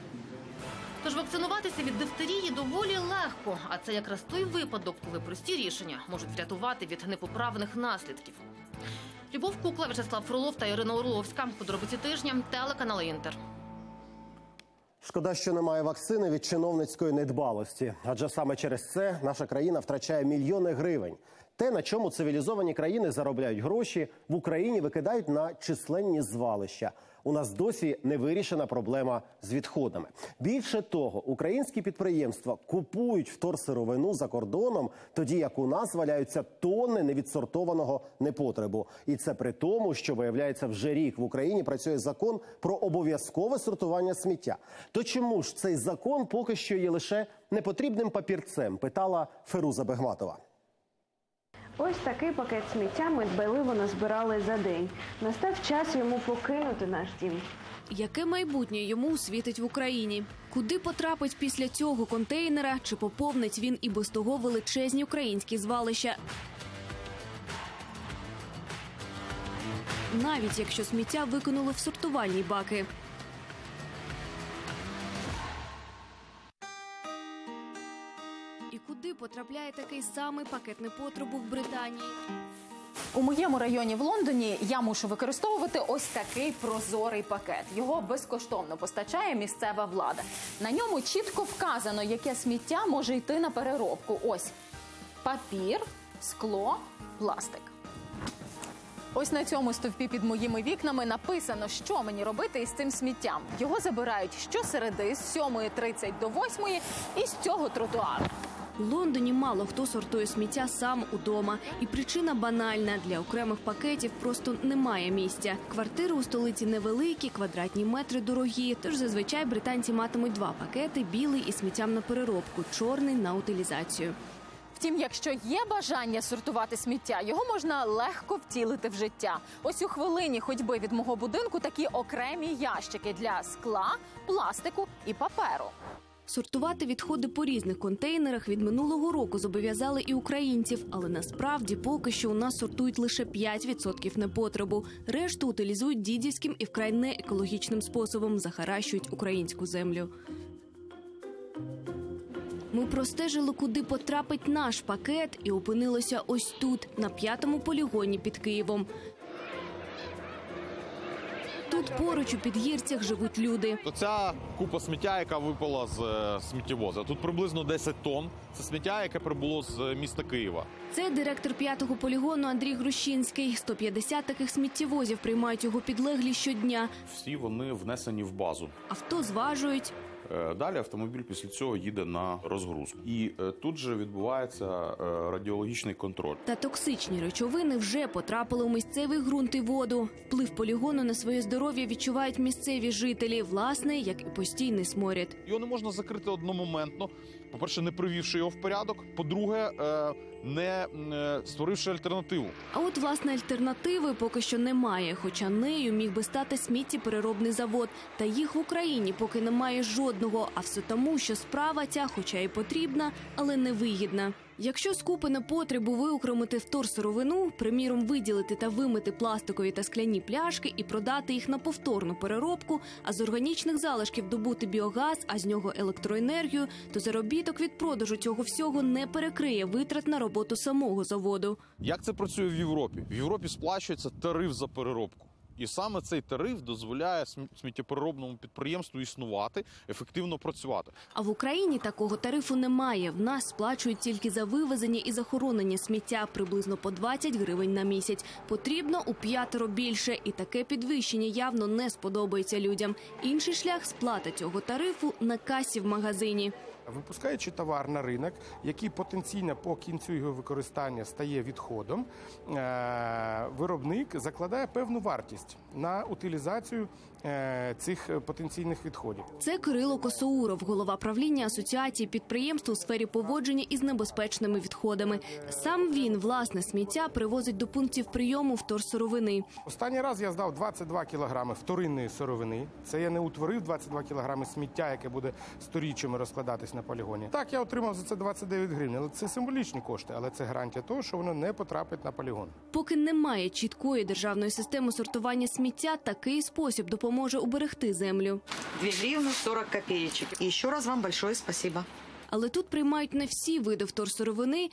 Тож вакцинуватися від дифтерії доволі легко. А це якраз той випадок, коли прості рішення можуть врятувати від непоправних наслідків. Любов Кукла, Вячеслав Фролов та Ірина Орловська. Подробиці тижня. Телеканал Інтер. Шкода, що немає вакцини від чиновницької недбалості. Адже саме через це наша країна втрачає мільйони гривень. Те, на чому цивілізовані країни заробляють гроші, в Україні викидають на численні звалища. У нас досі не вирішена проблема з відходами. Більше того, українські підприємства купують вторсировину за кордоном, тоді як у нас валяються тонни невідсортованого непотребу. І це при тому, що, виявляється, вже рік в Україні працює закон про обов'язкове сортування сміття. То чому ж цей закон поки що є лише непотрібним папірцем, питала Феруза Бегматова. Ось такий пакет сміття ми дбайливо назбирали за день. Настав час йому покинути наш дім. Яке майбутнє йому світить в Україні? Куди потрапить після цього контейнера? Чи поповнить він і без того величезні українські звалища? Навіть якщо сміття викинули в сортувальні баки. І куди потрапляє такий самий пакет непотребу в Британії? У моєму районі в Лондоні я мушу використовувати ось такий прозорий пакет. Його безкоштовно постачає місцева влада. На ньому чітко вказано, яке сміття може йти на переробку. Ось папір, скло, пластик. Ось на цьому стовпі під моїми вікнами написано, що мені робити із цим сміттям. Його забирають щосереди з сьомої тридцять до восьмої і з цього тротуару. У Лондоні мало хто сортує сміття сам удома. І причина банальна – для окремих пакетів просто немає місця. Квартири у столиці невеликі, квадратні метри дорогі. Тож зазвичай британці матимуть два пакети – білий із сміттям на переробку, чорний – на утилізацію. Втім, якщо є бажання сортувати сміття, його можна легко втілити в життя. Ось у хвилині ходьби від мого будинку такі окремі ящики для скла, пластику і паперу. Сортувати відходи по різних контейнерах від минулого року зобов'язали і українців. Але насправді поки що у нас сортують лише п'ять відсотків непотребу. Решту утилізують дідівським і вкрай неекологічним способом, захаращують українську землю. Ми простежили, куди потрапить наш пакет, і опинилося ось тут, на п'ятому полігоні під Києвом. Тут поруч у підгірцях живуть люди. Ця купа сміття, яка випала з е, сміттєвоза. Тут приблизно десять тонн. Це сміття, яке прибуло з міста Києва. Це директор п'ятого полігону Андрій Грущинський. сто п'ятдесят таких сміттєвозів приймають його підлеглі щодня. Всі вони внесені в базу. Авто зважують. Далі автомобіль після цього їде на розгрузку. І тут же відбувається радіологічний контроль. Та токсичні речовини вже потрапили у місцевий ґрунт і воду. Вплив полігону на своє здоров'я відчувають місцеві жителі. Власне, як і постійний сморід. Його не можна закрити одномоментно. По-перше, не привівши його в порядок. По-друге, не створивши альтернативу. А от, власне, альтернативи поки що немає. Хоча нею міг би стати сміттєпереробний завод. Та їх в Україні поки немає жодного. А все тому, що справа ця, хоча і потрібна, але невигідна. Якщо з купи непотребу виокремити вторсировину, приміром виділити та вимити пластикові та скляні пляшки і продати їх на повторну переробку, а з органічних залишків добути біогаз, а з нього електроенергію, то заробіток від продажу цього всього не перекриє витрат на роботу самого заводу. Як це працює в Європі? В Європі сплачується тариф за переробку. І саме цей тариф дозволяє сміттєпереробному підприємству існувати, ефективно працювати. А в Україні такого тарифу немає. В нас сплачують тільки за вивезення і захоронення сміття приблизно по двадцять гривень на місяць. Потрібно у п'ятеро більше. І таке підвищення явно не сподобається людям. Інший шлях – сплата цього тарифу на касі в магазині. Випускаючи товар на ринок, який потенційно по кінцю його використання стає відходом, виробник закладає певну вартість на утилізацію цих потенційних відходів. Це Кирило Косоуров, голова правління Асоціації підприємств у сфері поводження із небезпечними відходами. Сам він власне сміття привозить до пунктів прийому вторсировини. Останній раз я здав двадцять два кілограми вторинної сировини. Це я не утворив двадцять два кілограми сміття, яке буде сторіччями розкладатись на полігоні. Так, я отримав за це двадцять дев'ять гривень, але це символічні кошти, але це гарантія того, що воно не потрапить на полігон. Поки немає чіткої державної системи сортування сміття, такий спосіб допоможе може уберегти землю. дві гривні сорок копеечек. І ще раз вам большое спасибо. Але тут приймають не всі види вторсировини.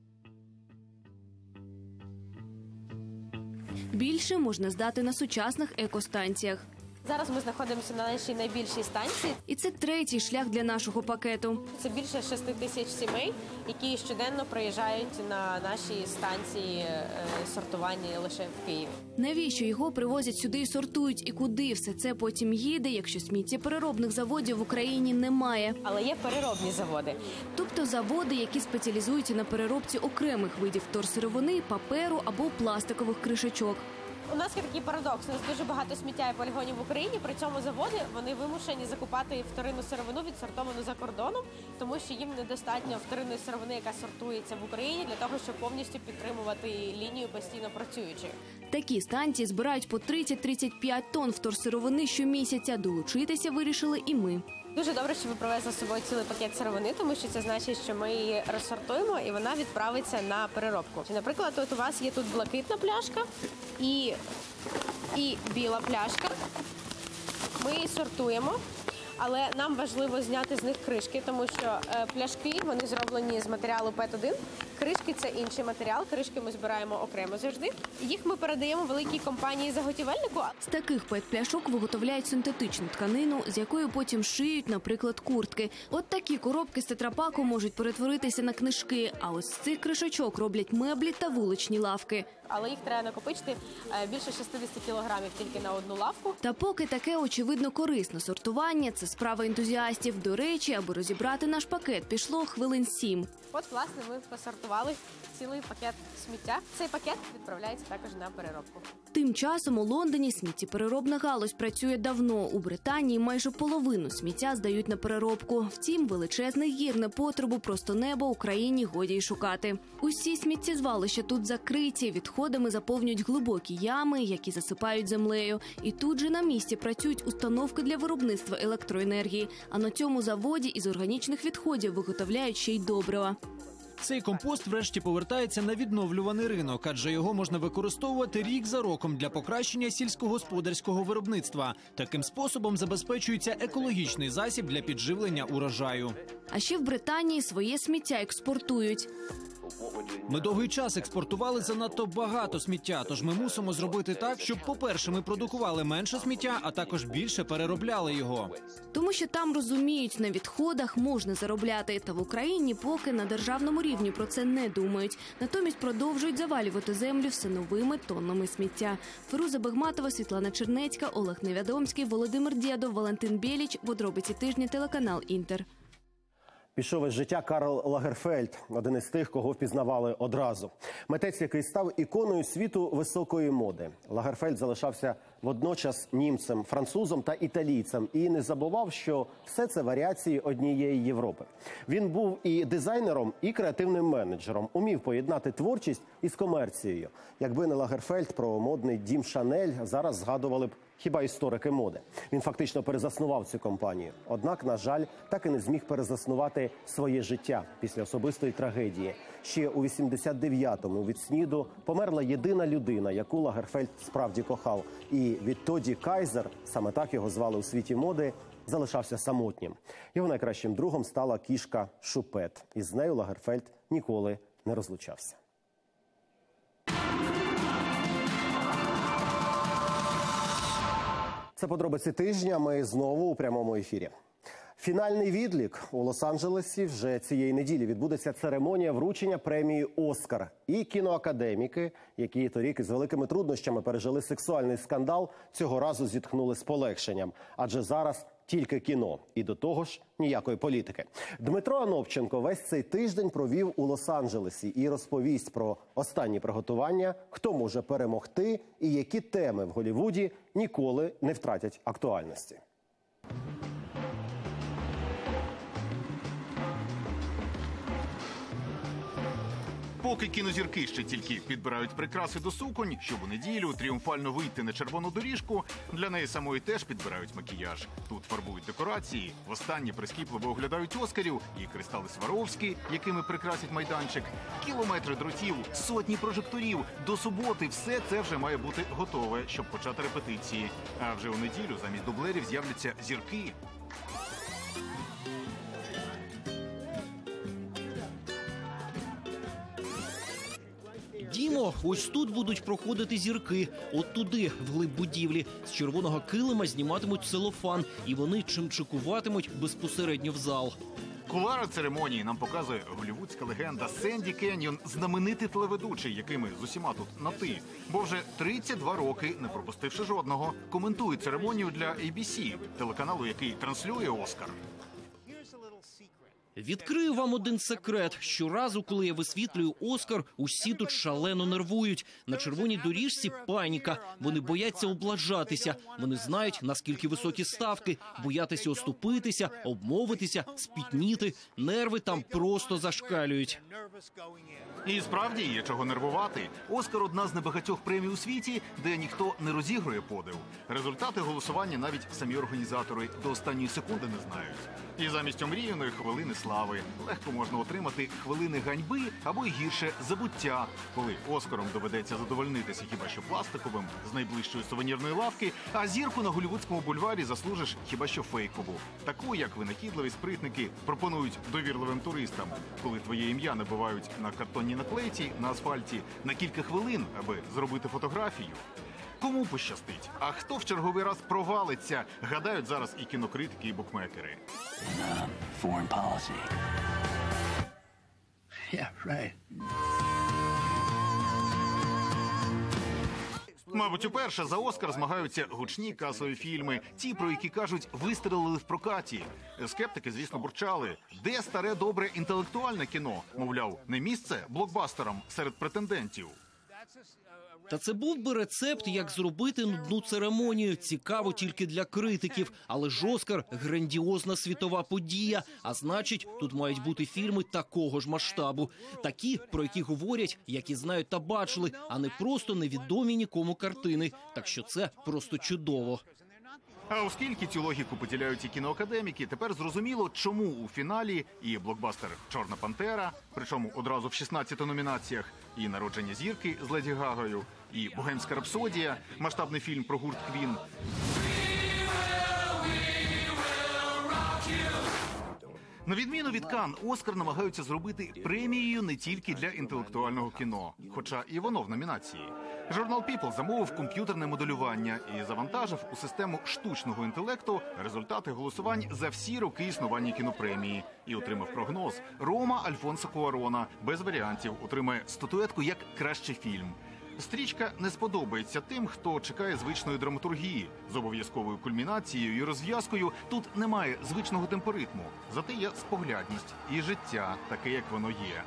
Більше можна здати на сучасних екостанціях. Зараз ми знаходимося на нашій найбільшій станції. І це третій шлях для нашого пакету. Це більше шести тисяч сімей, які щоденно приїжджають на наші станції сортування лише в Києві. Навіщо його привозять сюди і сортують? І куди все це потім їде, якщо сміттєпереробних заводів в Україні немає? Але є переробні заводи. Тобто заводи, які спеціалізуються на переробці окремих видів вторсировини, паперу або пластикових кришечок. У нас є такий парадокс. У нас дуже багато сміття і полігонів в Україні. При цьому заводи вони вимушені закупати вторинну сировину, відсортовану за кордоном, тому що їм недостатньо вторинної сировини, яка сортується в Україні, для того, щоб повністю підтримувати лінію постійно працюючою. Такі станції збирають по тридцять - тридцять п'ять тонн вторсировини щомісяця. Долучитися вирішили і ми. Дуже добре, що ви привезли з собою цілий пакет сировини, тому що це значить, що ми її розсортуємо і вона відправиться на переробку. Наприклад, от у вас є тут блакитна пляшка і, і біла пляшка. Ми її сортуємо, але нам важливо зняти з них кришки, тому що е, пляшки, вони зроблені з матеріалу пет один. Кришки – це інший матеріал, кришки ми збираємо окремо завжди. Їх ми передаємо великій компанії-заготівельнику. З таких пет-пляшок виготовляють синтетичну тканину, з якою потім шиють, наприклад, куртки. От такі коробки з тетрапаку можуть перетворитися на книжки, а ось з цих кришечок роблять меблі та вуличні лавки. Але їх треба накопичити більше шістдесят кілограмів тільки на одну лавку. Та поки таке, очевидно, корисне сортування – це справа ентузіастів. До речі, аби розібрати наш пакет, пішло хвилин сім. От, власне, ми посортували цілий пакет сміття. Цей пакет відправляється також на переробку. Тим часом у Лондоні сміттєпереробна галузь працює давно. У Британії майже половину сміття здають на переробку. Втім, величезних гір непотребу просто неба Україні годі й шукати. Усі сміттєзвалища тут закриті. Відходами заповнюють глибокі ями, які засипають землею. І тут же на місці працюють установки для виробництва електроенергії. А на цьому заводі із органічних відходів виготовляють ще й добрива. Цей компост врешті повертається на відновлюваний ринок, адже його можна використовувати рік за роком для покращення сільськогосподарського виробництва. Таким способом забезпечується екологічний засіб для підживлення урожаю. А ще в Британії своє сміття експортують. Ми довгий час експортували занадто багато сміття, тож ми мусимо зробити так, щоб, по-перше, ми продукували менше сміття, а також більше переробляли його. Тому що там розуміють, на відходах можна заробляти. Та в Україні поки на державному рівні про це не думають. Натомість продовжують завалювати землю все новими тоннами сміття. Феруза Бегматова, Світлана Чернецька, Олег Невядомський, Володимир Дєдов, Валентин Біліч. Подробиці тижня, телеканал «Інтер». Пішов із життя Карл Лагерфельд, один із тих, кого впізнавали одразу. Митець, який став іконою світу високої моди. Лагерфельд залишався водночас німцем, французом та італійцем. І не забував, що все це варіації однієї Європи. Він був і дизайнером, і креативним менеджером. Умів поєднати творчість із комерцією. Якби не Лагерфельд, про модний дім Шанель зараз згадували б хіба історики моди. Він фактично перезаснував цю компанію. Однак, на жаль, так і не зміг перезаснувати своє життя після особистої трагедії. Ще у вісімдесят дев'ятому від СНІДу померла єдина людина, яку Лагерфельд справді кохав. І відтоді Кайзер, саме так його звали у світі моди, залишався самотнім. Його найкращим другом стала кішка Шупет. І з нею Лагерфельд ніколи не розлучався. Це подробиці тижня. Ми знову у прямому ефірі. Фінальний відлік у Лос-Анджелесі. Вже цієї неділі відбудеться церемонія вручення премії «Оскар». І кіноакадеміки, які торік із великими труднощами пережили сексуальний скандал, цього разу зітхнули з полегшенням. Адже зараз тільки кіно. І до того ж ніякої політики. Дмитро Анопченко весь цей тиждень провів у Лос-Анджелесі і розповість про останні приготування, хто може перемогти і які теми в Голлівуді ніколи не втратять актуальності. Поки кінозірки ще тільки підбирають прикраси до суконь, щоб у неділю тріумфально вийти на червону доріжку, для неї самої теж підбирають макіяж. Тут фарбують декорації, востаннє прискіпливо оглядають Оскарів і кристали Сваровські, якими прикрасять майданчик. Кілометри дротів, сотні прожекторів. До суботи все це вже має бути готове, щоб почати репетиції. А вже у неділю замість дублерів з'являться зірки. Дімо, ось тут будуть проходити зірки. От туди, вглиб будівлі. З червоного килима зніматимуть целофан. І вони чимчикуватимуть безпосередньо в зал. Кулуари церемонії нам показує голлівудська легенда Сенді Кеньйон, знаменитий телеведучий, який ми з усіма тут на «ти». Бо вже тридцять два роки, не пропустивши жодного, коментує церемонію для ей бі сі, телеканалу, який транслює «Оскар». Відкрию вам один секрет. Щоразу, коли я висвітлюю «Оскар», усі тут шалено нервують. На червоній доріжці паніка. Вони бояться облажатися. Вони знають, наскільки високі ставки. Боятися оступитися, обмовитися, спітніти. Нерви там просто зашкалюють. І справді є чого нервувати. «Оскар» – одна з небагатьох премій у світі, де ніхто не розігрує подив. Результати голосування навіть самі організатори до останньої секунди не знають. І замість омріяної хвилини слави легко можна отримати хвилини ганьби або й гірше забуття, коли «Оскаром» доведеться задовольнитися хіба що пластиковим з найближчої сувенірної лавки, а зірку на голлівудському бульварі заслужиш хіба що фейкову. Таку, як винахідливі спритники пропонують довірливим туристам, коли твоє ім'я набивають на картонній наклейці на асфальті на кілька хвилин, аби зробити фотографію. Кому пощастить, а хто в черговий раз провалиться, гадають зараз і кінокритики, і букмекери. Foreign policy. Yeah, right. Мабуть, уперше за «Оскар» змагаються гучні касові фільми. Ті, про які кажуть, вистрелили в прокаті. Скептики, звісно, бурчали. Де старе добре інтелектуальне кіно? Мовляв, не місце блокбастерам серед претендентів. Та це був би рецепт, як зробити нудну церемонію. Цікаво тільки для критиків. Але ж «Оскар» – грандіозна світова подія. А значить, тут мають бути фільми такого ж масштабу. Такі, про які говорять, які знають та бачили, а не просто невідомі нікому картини. Так що це просто чудово. А оскільки цю логіку поділяють і кіноакадеміки, тепер зрозуміло, чому у фіналі і блокбастер «Чорна пантера», причому одразу в шістнадцяти номінаціях, і «Народження зірки» з Леді Гагою, і «Богемська рапсодія», масштабний фільм про гурт «Квін». На відміну від Кан, «Оскар» намагаються зробити премією не тільки для інтелектуального кіно, хоча і воно в номінації. Журнал People замовив комп'ютерне моделювання і завантажив у систему штучного інтелекту результати голосувань за всі роки існування кінопремії. І отримав прогноз. Рома Альфонсо Куарона без варіантів отримає статуетку як кращий фільм. Стрічка не сподобається тим, хто чекає звичної драматургії. З обов'язковою кульмінацією і розв'язкою тут немає звичного темпоритму. Зате є споглядність і життя таке, як воно є.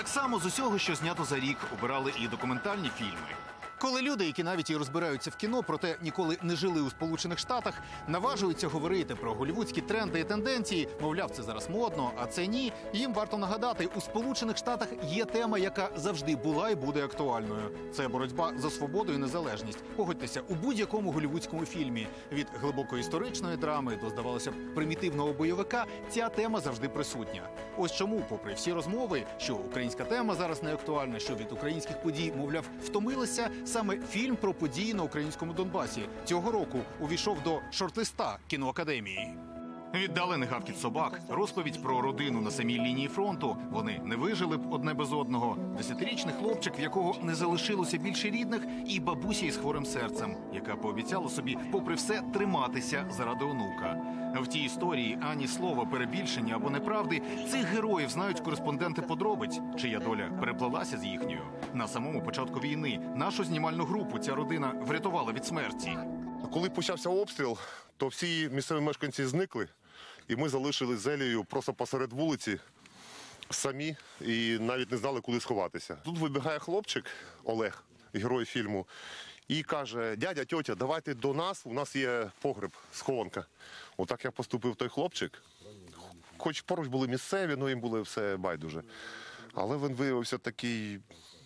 Так само з усього, що знято за рік, обирали і документальні фільми. Коли люди, які навіть і розбираються в кіно, проте ніколи не жили у Сполучених Штатах, наважуються говорити про голлівудські тренди і тенденції, мовляв, це зараз модно, а це ні, їм варто нагадати, у Сполучених Штатах є тема, яка завжди була і буде актуальною. Це боротьба за свободу і незалежність. Погодьтеся, у будь-якому голлівудському фільмі, від глибокої історичної драми до, здавалося б, примітивного бойовика, ця тема завжди присутня. Ось чому, попри всі розмови, що українська тема зараз не актуальна, що від українських подій, мовляв, втомилися, саме фільм про події на українському Донбасі цього року увійшов до шорт-листа кіноакадемії. Віддалений гавкіт собак, розповідь про родину на самій лінії фронту. Вони не вижили б одне без одного. Десятирічний хлопчик, в якого не залишилося більше рідних, і бабуся із хворим серцем, яка пообіцяла собі, попри все, триматися заради онука. В тій історії ані слова перебільшення або неправди. Цих героїв знають кореспонденти подробиць, чия доля переплелася з їхньою. На самому початку війни нашу знімальну групу ця родина врятувала від смерті. Коли почався обстріл, то всі місцеві мешканці зникли, і ми залишились з Елією просто посеред вулиці самі і навіть не знали, куди сховатися. Тут вибігає хлопчик Олег, герой фільму, і каже: дядя, тьотя, давайте до нас, у нас є погреб, схованка. Отак я поступив той хлопчик. Хоч поруч були місцеві, ну їм було все байдуже. Але він виявився такий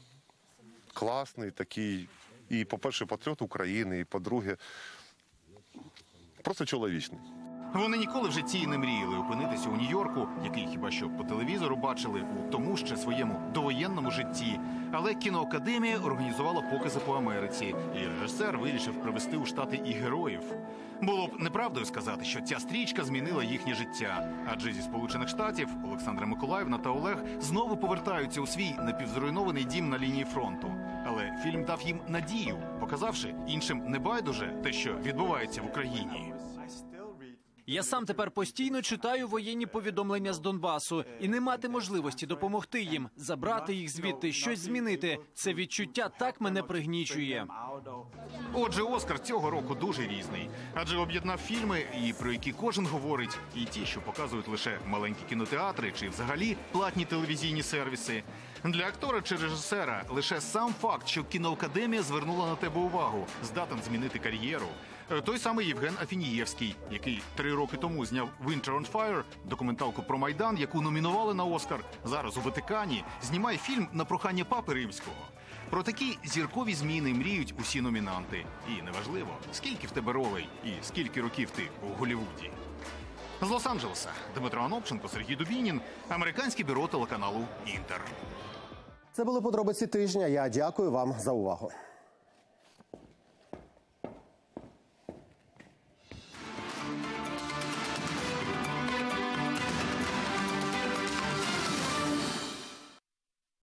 класний, такий, і, по-перше, патріот України, і, по-друге, просто чоловічний. Вони ніколи в житті не мріяли опинитися у Нью-Йорку, який хіба що по телевізору бачили у тому ще своєму довоєнному житті. Але кіноакадемія організувала покази по Америці, і режисер вирішив привезти у Штати і героїв. Було б неправдою сказати, що ця стрічка змінила їхнє життя. Адже зі Сполучених Штатів Олександра Миколаївна та Олег знову повертаються у свій напівзруйнований дім на лінії фронту. Але фільм дав їм надію, показавши іншим небайдуже те, що відбувається в Україні. Я сам тепер постійно читаю воєнні повідомлення з Донбасу і не мати можливості допомогти їм, забрати їх звідти, щось змінити. Це відчуття так мене пригнічує. Отже, Оскар цього року дуже різний. Адже об'єднав фільми, і про які кожен говорить, і ті, що показують лише маленькі кінотеатри чи взагалі платні телевізійні сервіси. Для актора чи режисера лише сам факт, що кіноакадемія звернула на тебе увагу, здатен змінити кар'єру. Той самий Євген Афінієвський, який три роки тому зняв «Winter on Fire», документалку про Майдан, яку номінували на Оскар, зараз у Ватикані, знімає фільм на прохання Папи Римського. Про такі зіркові зміни мріють усі номінанти. І неважливо, скільки в тебе ролей і скільки років ти у Голлівуді. З Лос-Анджелеса Дмитро Анопченко, Сергій Дубінін, американське бюро телеканалу «Інтер». Це були подробиці тижня. Я дякую вам за увагу.